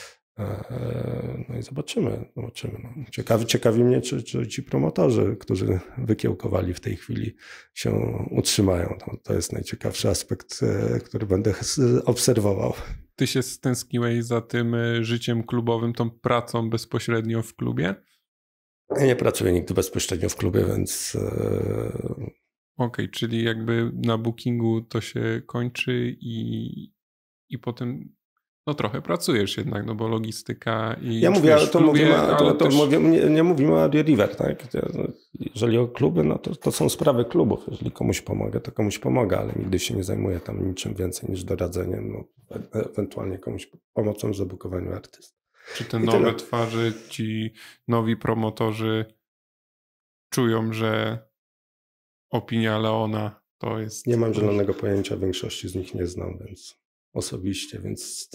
No i zobaczymy, zobaczymy. No. Ciekawi, ciekawi mnie, czy, czy ci promotorzy, którzy wykiełkowali w tej chwili, się utrzymają. To, to jest najciekawszy aspekt, który będę obserwował.
Ty się stęskniłeś za tym życiem klubowym, tą pracą bezpośrednio w klubie?
Ja nie pracuję nigdy bezpośrednio w klubie, więc...
Okej, okay, czyli jakby na bookingu to się kończy i, i potem no trochę pracujesz jednak, no bo logistyka i...
Ja mówię, ale to,
klubie,
mówimy, ale to, to
też...
mówię, nie, nie mówimy o Audio River, tak? Jeżeli o kluby, no to, to są sprawy klubów. Jeżeli komuś pomogę, to komuś pomogę, ale nigdy się nie zajmuję tam niczym więcej niż doradzeniem, no, ewentualnie komuś pomocą w zabukowaniu artysty.
Czy te nowe tyle. Twarze, ci nowi promotorzy czują, że opinia Leona to jest...
Nie mam zielonego pojęcia, większości z nich nie znam, więc osobiście, więc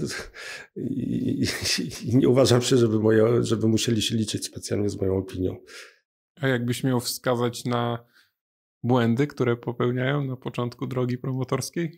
i, i, i nie uważam się, żeby, moje, żeby musieli się liczyć specjalnie z moją opinią.
A jakbyś miał wskazać na błędy, które popełniają na początku drogi promotorskiej?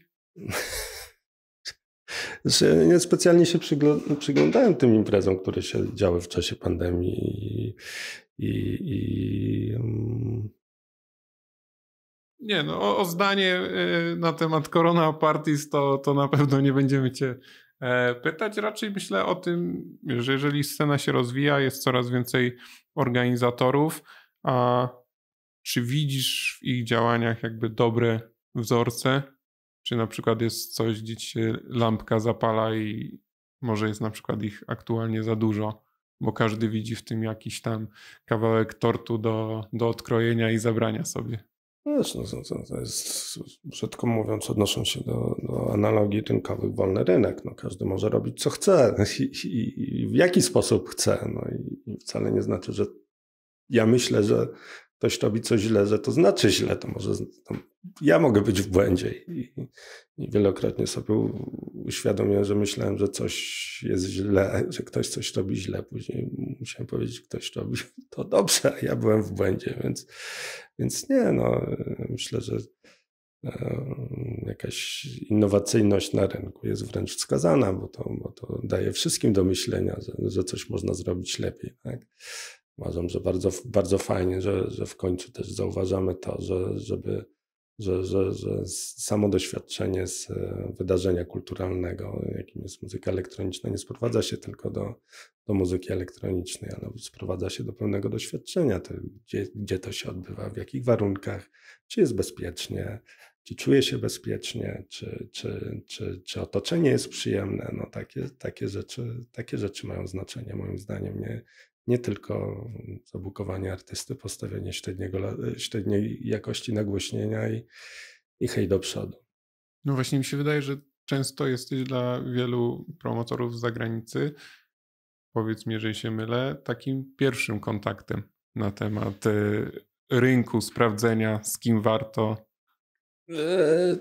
Znaczy, nie specjalnie się przyglądałem tym imprezom, które się działy w czasie pandemii i, i, i
Nie, no o, o zdanie y, na temat Corona Parties to, to na pewno nie będziemy cię e, pytać. Raczej myślę o tym, że jeżeli scena się rozwija, jest coraz więcej organizatorów, a czy widzisz w ich działaniach jakby dobre wzorce? Czy na przykład jest coś, gdzie ci się lampka zapala i może jest na przykład ich aktualnie za dużo, bo każdy widzi w tym jakiś tam kawałek tortu do, do odkrojenia i zabrania sobie.
Wiesz, no, to, to jest, brzydko mówiąc, odnosząc się do, do analogii rynkowych, wolny rynek. No, każdy może robić co chce i, i, i w jaki sposób chce. No, i, i wcale nie znaczy, że ja myślę, że ktoś robi coś źle, że to znaczy źle. To może to ja mogę być w błędzie i, i wielokrotnie sobie uświadomiłem, że myślałem, że coś jest źle, że ktoś coś robi źle. Później musiałem powiedzieć, że ktoś robi to dobrze, a ja byłem w błędzie, więc, więc nie, no myślę, że e, jakaś innowacyjność na rynku jest wręcz wskazana, bo to, bo to daje wszystkim do myślenia, że, że coś można zrobić lepiej, tak? Uważam, że bardzo, bardzo fajnie, że, że w końcu też zauważamy to, że, żeby, że, że, że samo doświadczenie z wydarzenia kulturalnego, jakim jest muzyka elektroniczna, nie sprowadza się tylko do, do muzyki elektronicznej, ale sprowadza się do pełnego doświadczenia, to, gdzie, gdzie to się odbywa, w jakich warunkach, czy jest bezpiecznie, czy czuje się bezpiecznie, czy, czy, czy, czy otoczenie jest przyjemne. No takie, takie, rzeczy, takie rzeczy mają znaczenie moim zdaniem. Nie, Nie tylko zabukowanie artysty, postawienie średniego, średniej jakości nagłośnienia i, i hej do przodu.
No właśnie mi się wydaje, że często jesteś dla wielu promotorów z zagranicy, powiedz mi, jeżeli się mylę, takim pierwszym kontaktem na temat y, rynku, sprawdzenia, z kim warto.
Eee,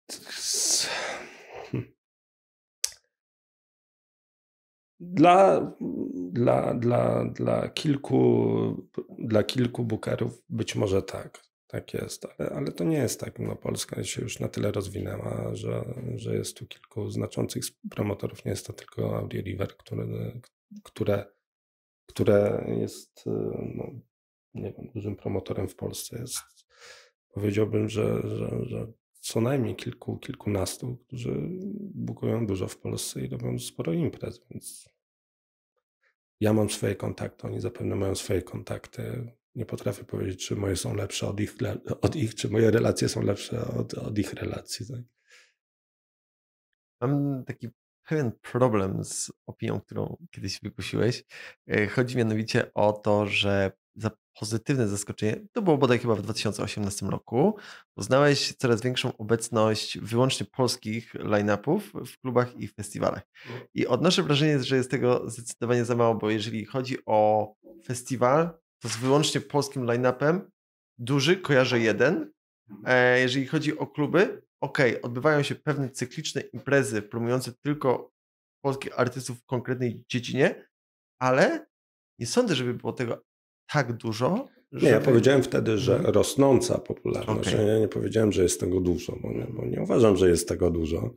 Dla, dla, dla, dla, kilku, dla kilku bookerów być może tak, tak jest, ale, ale to nie jest tak. No, Polska się już na tyle rozwinęła, że, że jest tu kilku znaczących promotorów. Nie jest to tylko Audioliver, które, które, które jest no, nie wiem, dużym promotorem w Polsce. Jest, powiedziałbym, że, że, że co najmniej kilku, kilkunastu, którzy bookują dużo w Polsce i robią sporo imprez, więc ja mam swoje kontakty, oni zapewne mają swoje kontakty. Nie potrafię powiedzieć, czy moje są lepsze od ich, od ich czy moje relacje są lepsze od, od ich relacji. Tak?
Mam taki pewien problem z opinią, którą kiedyś wygłosiłeś. Chodzi mianowicie o to, że za pozytywne zaskoczenie, to było bodaj chyba w dwa tysiące osiemnastym roku, uznałeś coraz większą obecność wyłącznie polskich line-upów w klubach i festiwalach. I odnoszę wrażenie, że jest tego zdecydowanie za mało, bo jeżeli chodzi o festiwal, to z wyłącznie polskim line-upem duży kojarzę jeden. Jeżeli chodzi o kluby, okej, okay, odbywają się pewne cykliczne imprezy promujące tylko polskich artystów w konkretnej dziedzinie, ale nie sądzę, żeby było tego tak dużo. Żeby...
Nie, ja powiedziałem wtedy, że rosnąca popularność.
Okay.
Ja nie powiedziałem, że jest tego dużo, bo nie, bo nie uważam, że jest tego dużo.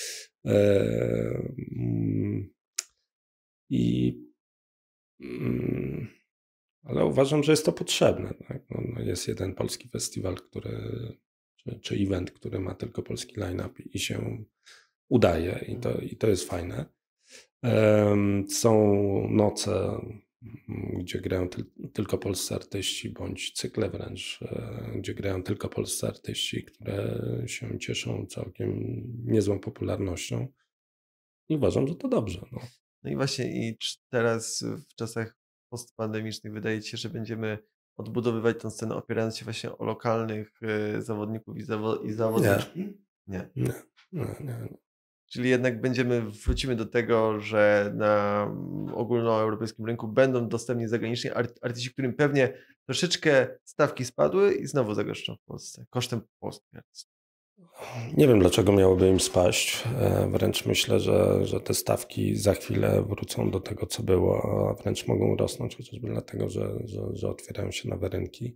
Eee, I mm, ale uważam, że jest to potrzebne. Tak? No, jest jeden polski festiwal, który, czy, czy event, który ma tylko polski line-up i się udaje i to, i to jest fajne. Um, są noce, gdzie grają ty, tylko polscy artyści, bądź cykle wręcz, gdzie grają tylko polscy artyści, które się cieszą całkiem niezłą popularnością. I uważam, że to dobrze. No,
no i właśnie i teraz w czasach postpandemicznych wydaje ci się, że będziemy odbudowywać tę scenę opierając się właśnie o lokalnych zawodników i, zawo- i zawodniczki?
Nie. Nie. Nie, nie, nie.
Czyli jednak będziemy, wrócimy do tego, że na ogólnoeuropejskim rynku będą dostępni zagraniczni artyści, którym pewnie troszeczkę stawki spadły i znowu zagoszczą w Polsce, kosztem polskich artystów.
Nie wiem, dlaczego miałoby im spaść. Wręcz myślę, że, że te stawki za chwilę wrócą do tego, co było, a wręcz mogą rosnąć, chociażby dlatego, że, że, że otwierają się nowe rynki.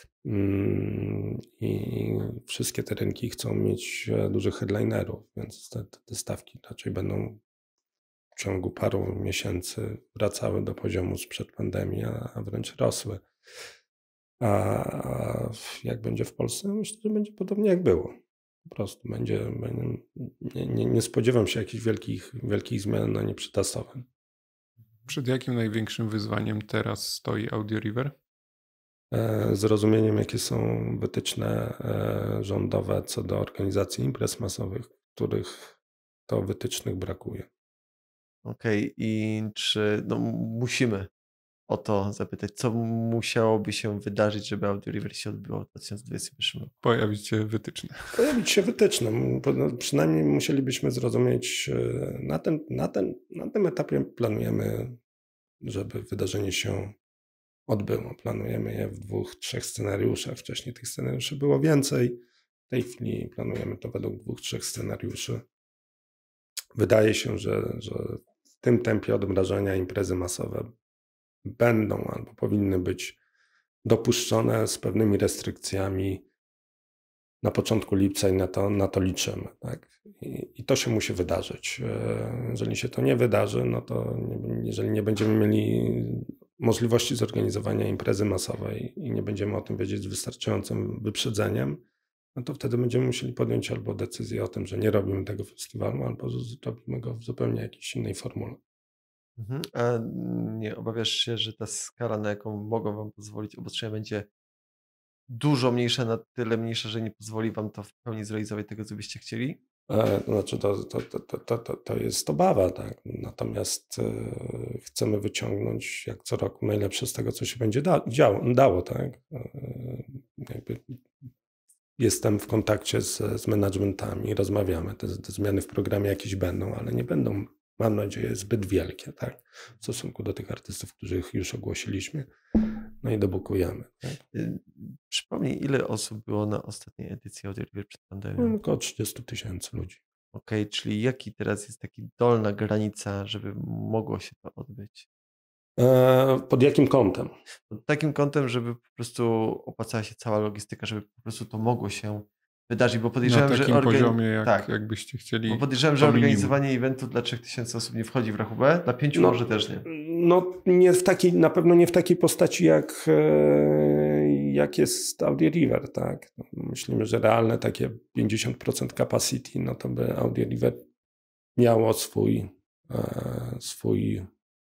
I wszystkie te rynki chcą mieć dużych headlinerów, więc te, te stawki raczej będą w ciągu paru miesięcy wracały do poziomu sprzed pandemii, a, a wręcz rosły. A jak będzie w Polsce? Myślę, że będzie podobnie jak było. Po prostu będzie, będzie nie, nie, nie spodziewam się jakichś wielkich, wielkich zmian na nieprzytasowym.
Przed jakim największym wyzwaniem teraz stoi AudioRiver?
Zrozumieniem, jakie są wytyczne rządowe co do organizacji imprez masowych, których to wytycznych brakuje.
Okej, okay. I czy no, musimy o to zapytać, co musiałoby się wydarzyć, żeby AudioRiver się odbyło w dwa tysiące dwudziestym pierwszym roku?
Pojawić się wytyczne.
Pojawić się wytyczne. Przynajmniej musielibyśmy zrozumieć, na ten, na ten, na tym etapie planujemy, żeby wydarzenie się odbyło. Planujemy je w dwóch, trzech scenariuszach. Wcześniej tych scenariuszy było więcej. W tej chwili planujemy to według dwóch, trzech scenariuszy. Wydaje się, że, że w tym tempie odmrażania imprezy masowe będą albo powinny być dopuszczone z pewnymi restrykcjami na początku lipca i na to, na to liczymy. Tak? I, I to się musi wydarzyć. Jeżeli się to nie wydarzy, no to nie, jeżeli nie będziemy mieli możliwości zorganizowania imprezy masowej i nie będziemy o tym wiedzieć z wystarczającym wyprzedzeniem, no to wtedy będziemy musieli podjąć albo decyzję o tym, że nie robimy tego festiwalu, albo że robimy go w zupełnie jakiejś innej formule.
Mhm. A nie obawiasz się, że ta skala, na jaką mogą wam pozwolić obostrzenia, będzie dużo mniejsza, na tyle mniejsza, że nie pozwoli wam to w pełni zrealizować tego, co byście chcieli?
E, to znaczy, to, to, to, to, to, to jest obawa, tak. Natomiast e, chcemy wyciągnąć jak co roku najlepsze z tego, co się będzie da, działo, dało, tak. E, jakby jestem w kontakcie z, z managementami, rozmawiamy, te, te zmiany w programie jakieś będą, ale nie będą, mam nadzieję, zbyt wielkie, tak, w stosunku do tych artystów, których już ogłosiliśmy, no i dobukujemy. Tak?
Przypomnij, ile osób było na ostatniej edycji AudioRiver przed pandemią?
No, około trzydzieści tysięcy ludzi.
Okej, okay, czyli jaki teraz jest taki dolna granica, żeby mogło się to odbyć?
E, pod jakim kątem?
Pod takim kątem, żeby po prostu opłacała się cała logistyka, żeby po prostu to mogło się wydarzyć, bo podejrzewam,
na takim
że organ...
poziomie, jak,
tak,
jakbyście chcieli.
bo podejrzewam, że organizowanie eventu dla trzech tysięcy osób nie wchodzi w rachubę, dla pięciu
no,
może też nie.
No nie w takiej, na pewno nie w takiej postaci jak, jak jest AudioRiver, tak. Myślimy, że realne takie pięćdziesiąt procent capacity, no to by AudioRiver miało swój, swój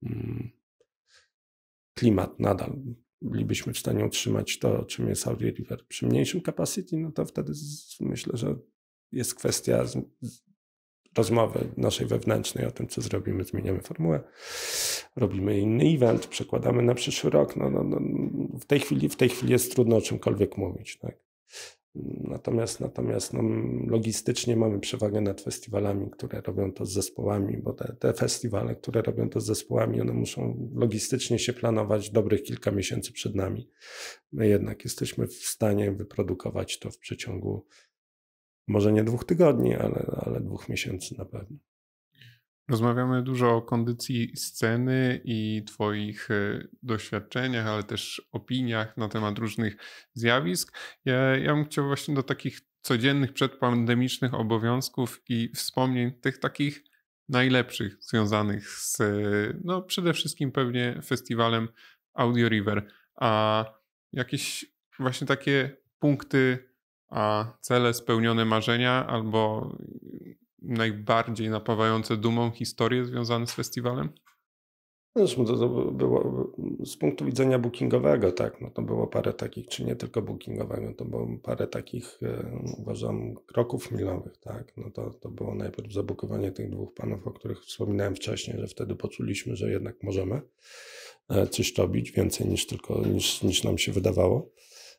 klimat nadal. Bylibyśmy w stanie utrzymać to, czym jest AudioRiver. Przy mniejszym capacity, no to wtedy z, myślę, że jest kwestia z, z rozmowy naszej wewnętrznej o tym, co zrobimy. Zmieniamy formułę, robimy inny event, przekładamy na przyszły rok. No, no, no, w tej chwili, w tej chwili jest trudno o czymkolwiek mówić. Tak? Natomiast, natomiast no, logistycznie mamy przewagę nad festiwalami, które robią to z zespołami, bo te, te festiwale, które robią to z zespołami, one muszą logistycznie się planować dobrych kilka miesięcy przed nami. My jednak jesteśmy w stanie wyprodukować to w przeciągu może nie dwóch tygodni, ale, ale dwóch miesięcy na pewno.
Rozmawiamy dużo o kondycji sceny i twoich doświadczeniach, ale też opiniach na temat różnych zjawisk. Ja, ja bym chciał właśnie do takich codziennych, przedpandemicznych obowiązków i wspomnień, tych takich najlepszych związanych z, no przede wszystkim pewnie festiwalem AudioRiver. A jakieś właśnie takie punkty, a cele, spełnione marzenia albo najbardziej napawające dumą historie związane z festiwalem?
Zresztą to, to było z punktu widzenia bookingowego, tak, no to było parę takich, czy nie tylko bookingowego, to było parę takich, e, uważam, kroków milowych, tak, no to, to było najpierw zabukowanie tych dwóch panów, o których wspominałem wcześniej, że wtedy poczuliśmy, że jednak możemy e, coś robić więcej niż tylko, niż, niż nam się wydawało.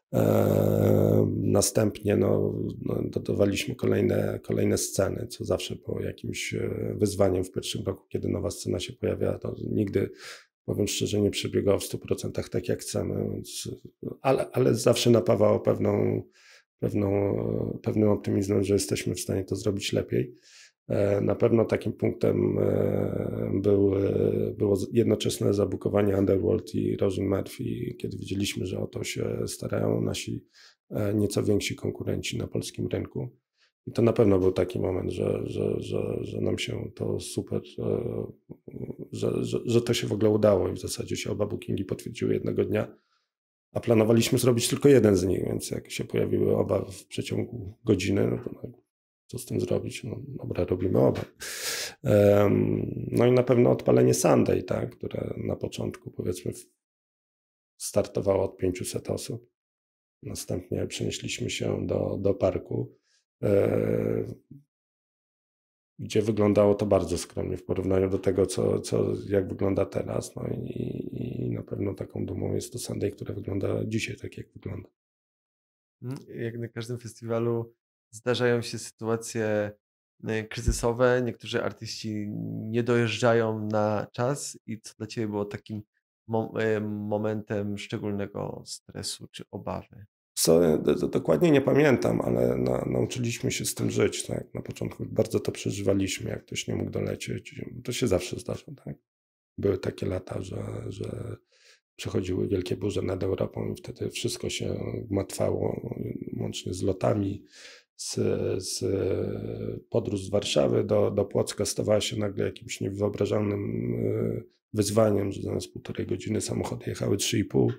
E, następnie no, no, dodawaliśmy kolejne, kolejne sceny, co zawsze było jakimś wyzwaniem w pierwszym roku, kiedy nowa scena się pojawia. To nigdy, powiem szczerze, nie przebiegało w stu procentach tak jak chcemy, więc, ale, ale zawsze napawało pewną, pewną, pewnym optymizmem, że jesteśmy w stanie to zrobić lepiej. Na pewno takim punktem był, było jednoczesne zabukowanie Underworld i Roisin Murphy, kiedy widzieliśmy, że o to się starają nasi nieco więksi konkurenci na polskim rynku. I to na pewno był taki moment, że, że, że, że nam się to super, że, że, że to się w ogóle udało i w zasadzie się oba bookingi potwierdziły jednego dnia. a planowaliśmy zrobić tylko jeden z nich, więc jak się pojawiły oba w przeciągu godziny, no to no, co z tym zrobić? No dobra, robimy oba. Um, no i na pewno odpalenie Sunday, tak, które na początku powiedzmy startowało od pięciuset osób. Następnie przenieśliśmy się do, do parku, e, gdzie wyglądało to bardzo skromnie w porównaniu do tego, co, co, jak wygląda teraz. No i, i na pewno taką dumą jest to Sunday, które wygląda dzisiaj tak, jak wygląda.
Jak na każdym festiwalu zdarzają się sytuacje kryzysowe, niektórzy artyści nie dojeżdżają na czas i co dla Ciebie było takim mom- momentem szczególnego stresu czy obawy?
Co, do, dokładnie nie pamiętam, ale na, nauczyliśmy się z tym żyć. Tak? Na początku bardzo to przeżywaliśmy, jak ktoś nie mógł dolecieć. To się zawsze zdarza. Tak? Były takie lata, że, że przechodziły wielkie burze nad Europą i wtedy wszystko się gmatwało, łącznie z lotami. Z, z podróż z Warszawy do, do Płocka stawała się nagle jakimś niewyobrażalnym wyzwaniem, że zamiast półtorej godziny samochody jechały trzy i pół.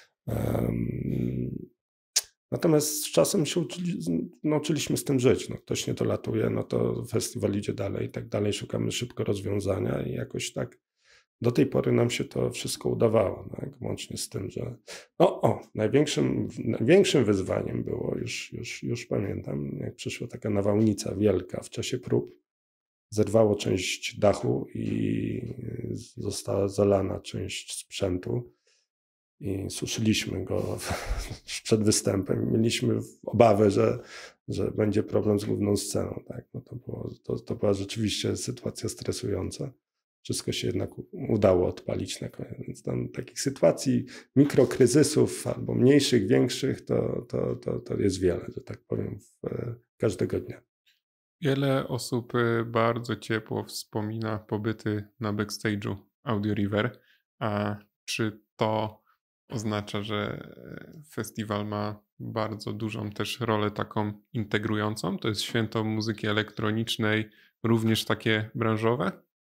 Um, Natomiast z czasem się uczyli, nauczyliśmy z tym żyć. No, ktoś nie dolatuje, no to festiwal idzie dalej i tak dalej. Szukamy szybko rozwiązania i jakoś tak do tej pory nam się to wszystko udawało. Tak? Łącznie z tym, że o, o największym, największym wyzwaniem było, już, już, już pamiętam, jak przyszła taka nawałnica wielka w czasie prób. Zerwało część dachu i została zalana część sprzętu. I suszyliśmy go przed występem. Mieliśmy obawę, że, że będzie problem z główną sceną. Tak? No to, było, to, to była rzeczywiście sytuacja stresująca. Wszystko się jednak udało odpalić na koniec. Więc tam takich sytuacji, mikrokryzysów albo mniejszych, większych, to, to, to, to jest wiele, że tak powiem, w, każdego dnia.
Wiele osób bardzo ciepło wspomina pobyty na backstage'u Audio River. A czy to oznacza, że festiwal ma bardzo dużą też rolę taką integrującą? To jest święto muzyki elektronicznej, również takie branżowe?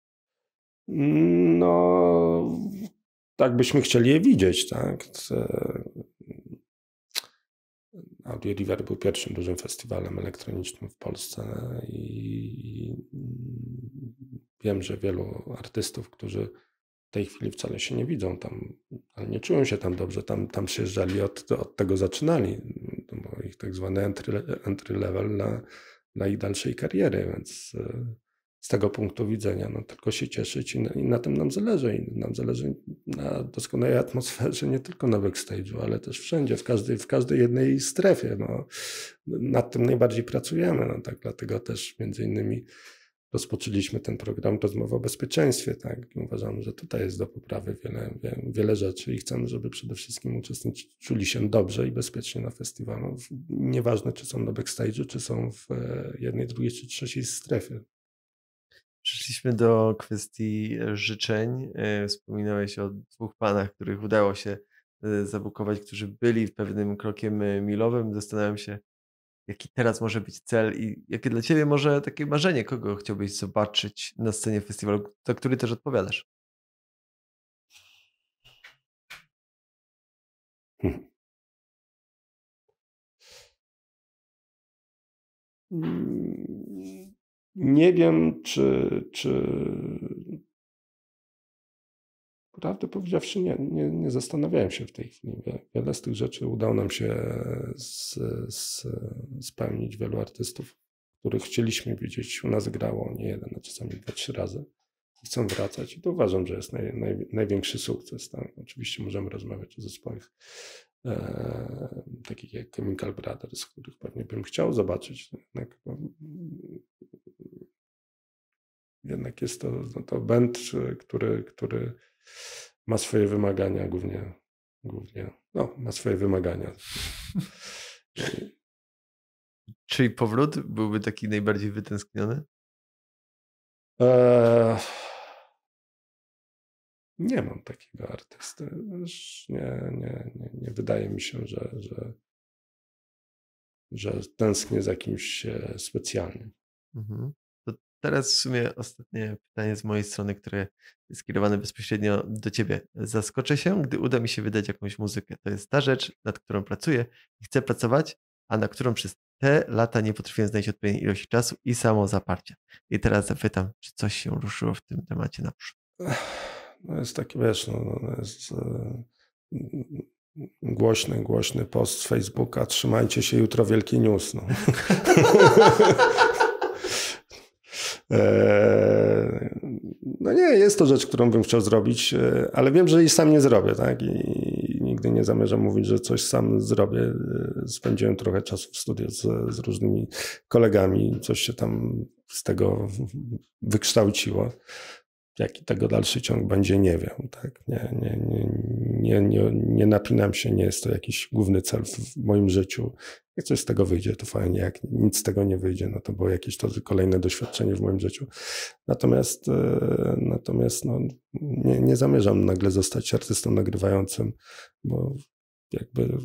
No, tak byśmy chcieli je widzieć, tak. Audio River był pierwszym dużym festiwalem elektronicznym w Polsce i wiem, że wielu artystów, którzy w tej chwili wcale się nie widzą tam, ale nie czują się tam dobrze, tam, tam przyjeżdżali, od, od tego zaczynali, to był ich tak zwany entry, entry level na, na ich dalszej kariery, więc z tego punktu widzenia no, tylko się cieszyć i na, i na tym nam zależy. I nam zależy na doskonałej atmosferze, nie tylko na backstage'u, ale też wszędzie, w każdej, w każdej jednej strefie. No, nad tym najbardziej pracujemy, no, tak, dlatego też między innymi rozpoczęliśmy ten program Rozmowa o bezpieczeństwie. Tak? I uważamy, że tutaj jest do poprawy wiele, wiele, wiele rzeczy i chcemy, żeby przede wszystkim uczestnicy czuli się dobrze i bezpiecznie na festiwalu. Nieważne, czy są na backstage'u, czy są w jednej, drugiej czy trzeciej strefie.
Przeszliśmy do kwestii życzeń. Wspominałeś o dwóch panach, których udało się zabukować, którzy byli pewnym krokiem milowym. Zastanawiam się, jaki teraz może być cel i jakie dla Ciebie może takie marzenie, kogo chciałbyś zobaczyć na scenie festiwalu, za który też odpowiadasz?
Hmm. Nie wiem, czy, czy prawdę powiedziawszy, nie, nie, nie zastanawiałem się w tej chwili. Wiele z tych rzeczy udało nam się z, z, spełnić. Wielu artystów, których chcieliśmy widzieć, u nas grało nie jeden, a czasami dwa, trzy razy. Chcą wracać i to uważam, że jest naj, naj, największy sukces. Tak? Oczywiście możemy rozmawiać o zespołach e, takich jak Chemical Brothers, których pewnie bym chciał zobaczyć. Jednak, jednak jest to, no to band, który, który ma swoje wymagania, głównie, głównie no, ma swoje wymagania.
Czyli powrót byłby taki najbardziej wytęskniony?
Eee, nie mam takiego artysty. Nie, nie, nie, nie wydaje mi się, że, że, że tęsknię za kimś specjalnym.
Mhm. To teraz w sumie ostatnie pytanie z mojej strony, które jest skierowane bezpośrednio do ciebie. Zaskoczę się, gdy uda mi się wydać jakąś muzykę. To jest ta rzecz, nad którą pracuję i chcę pracować, a na którą przez te lata nie potrafiłem znaleźć odpowiedniej ilości czasu i samozaparcia. I teraz zapytam, czy coś się ruszyło w tym temacie naprzód?
No jest taki, wiesz, no, no jest e, głośny, głośny post z Facebooka, trzymajcie się, jutro wielki news. No. e, no nie, jest to rzecz, którą bym chciał zrobić, ale wiem, że i sam nie zrobię, tak? I nigdy nie zamierzam mówić, że coś sam zrobię. Spędziłem trochę czasu w studiu z, z różnymi kolegami, coś się tam z tego wykształciło. Jaki tego dalszy ciąg będzie, nie wiem. Tak? Nie, nie, nie, nie, nie, nie napinam się, nie jest to jakiś główny cel w moim życiu. Jak coś z tego wyjdzie, to fajnie. Jak nic z tego nie wyjdzie, no to było jakieś to kolejne doświadczenie w moim życiu. Natomiast, natomiast no, nie, nie zamierzam nagle zostać artystą nagrywającym, bo jakby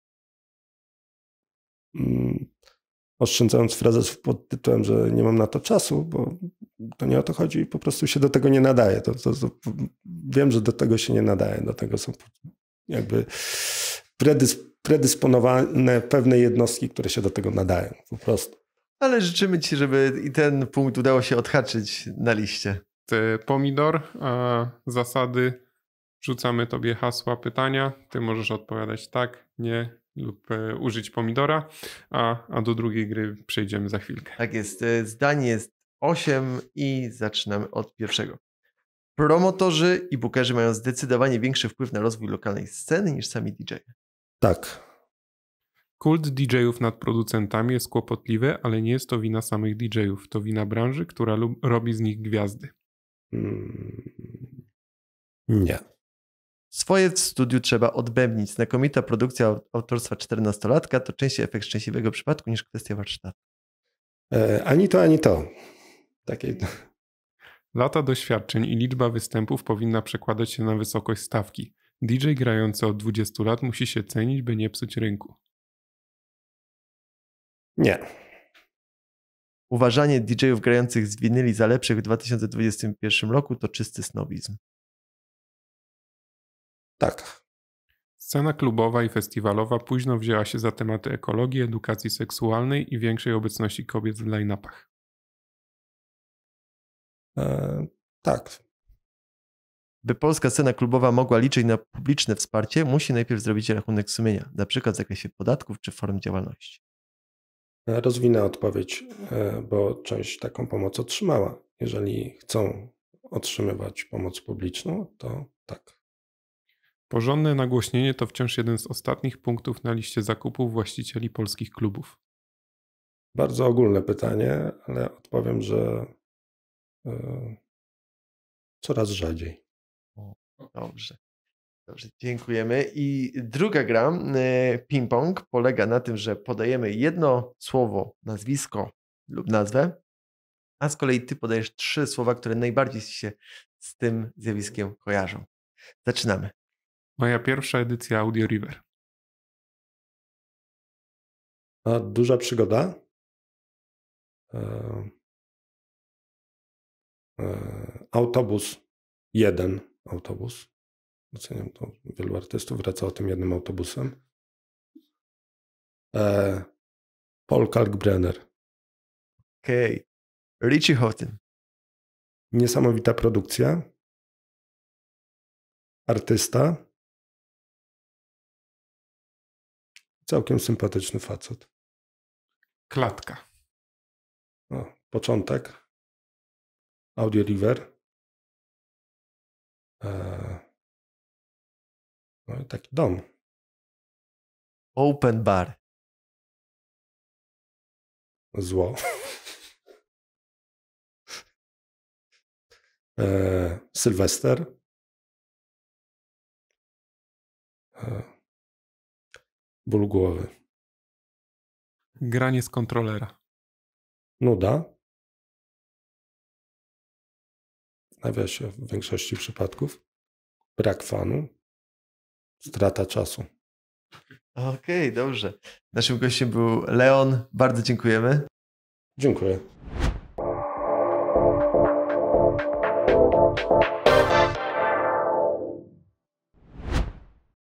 mm, oszczędzając frazes pod tytułem, że nie mam na to czasu, bo to nie o to chodzi i po prostu się do tego nie nadaje. To, to, to, wiem, że do tego się nie nadaje. Do tego są jakby predys, predysponowane pewne jednostki, które się do tego nadają. Po prostu.
Ale życzymy ci, żeby i ten punkt udało się odhaczyć na liście.
Ty pomidor, a zasady, rzucamy tobie hasła, pytania. Ty możesz odpowiadać tak, nie lub e, użyć pomidora, a, a do drugiej gry przejdziemy za chwilkę.
Tak jest. Zdań jest osiem i zaczynamy od pierwszego. Promotorzy i bookerzy mają zdecydowanie większy wpływ na rozwój lokalnej sceny niż sami D J.
Tak.
Kult D J ów nad producentami jest kłopotliwy, ale nie jest to wina samych D J ów. To wina branży, która lub, robi z nich gwiazdy.
Hmm. Nie.
Swoje w studiu trzeba odbębnić. Znakomita produkcja autorstwa czternastolatka to częściej efekt szczęśliwego przypadku niż kwestia warsztatu.
E, ani to, ani to. Takiej...
Lata doświadczeń i liczba występów powinna przekładać się na wysokość stawki. D J grający od dwudziestu lat musi się cenić, by nie psuć rynku.
Nie.
Uważanie D J ów grających z winyli za lepszych w dwa tysiące dwudziestym pierwszym roku to czysty snobizm.
Tak.
Scena klubowa i festiwalowa późno wzięła się za tematy ekologii, edukacji seksualnej i większej obecności kobiet w line-upach.
E, tak.
By polska scena klubowa mogła liczyć na publiczne wsparcie, musi najpierw zrobić rachunek sumienia, na przykład w zakresie podatków czy form działalności.
Rozwinę odpowiedź, bo część taką pomoc otrzymała. Jeżeli chcą otrzymywać pomoc publiczną, to tak.
Porządne nagłośnienie to wciąż jeden z ostatnich punktów na liście zakupów właścicieli polskich klubów.
Bardzo ogólne pytanie, ale odpowiem, że yy, coraz rzadziej.
Dobrze. Dobrze, dziękujemy. I druga gra, ping-pong, polega na tym, że podajemy jedno słowo, nazwisko lub nazwę, a z kolei ty podajesz trzy słowa, które najbardziej się z tym zjawiskiem kojarzą. Zaczynamy.
Moja pierwsza edycja Audio River.
A duża przygoda. E, e, autobus jeden. Autobus. Oceniam to. Wielu artystów wraca o tym jednym autobusem. E, Paul Kalkbrenner.
Okej. Okay. Richie Houghton.
Niesamowita produkcja. Artysta. Całkiem sympatyczny facet.
Klatka.
O, początek. Audio River. E, no i taki dom.
Open bar.
Zło. e, Sylwester. E, ból głowy.
Granie z kontrolera.
Nuda. W nawiasie w większości przypadków. Brak fanu. Strata czasu.
Okej, okay, dobrze. Naszym gościem był Leon. Bardzo dziękujemy.
Dziękuję.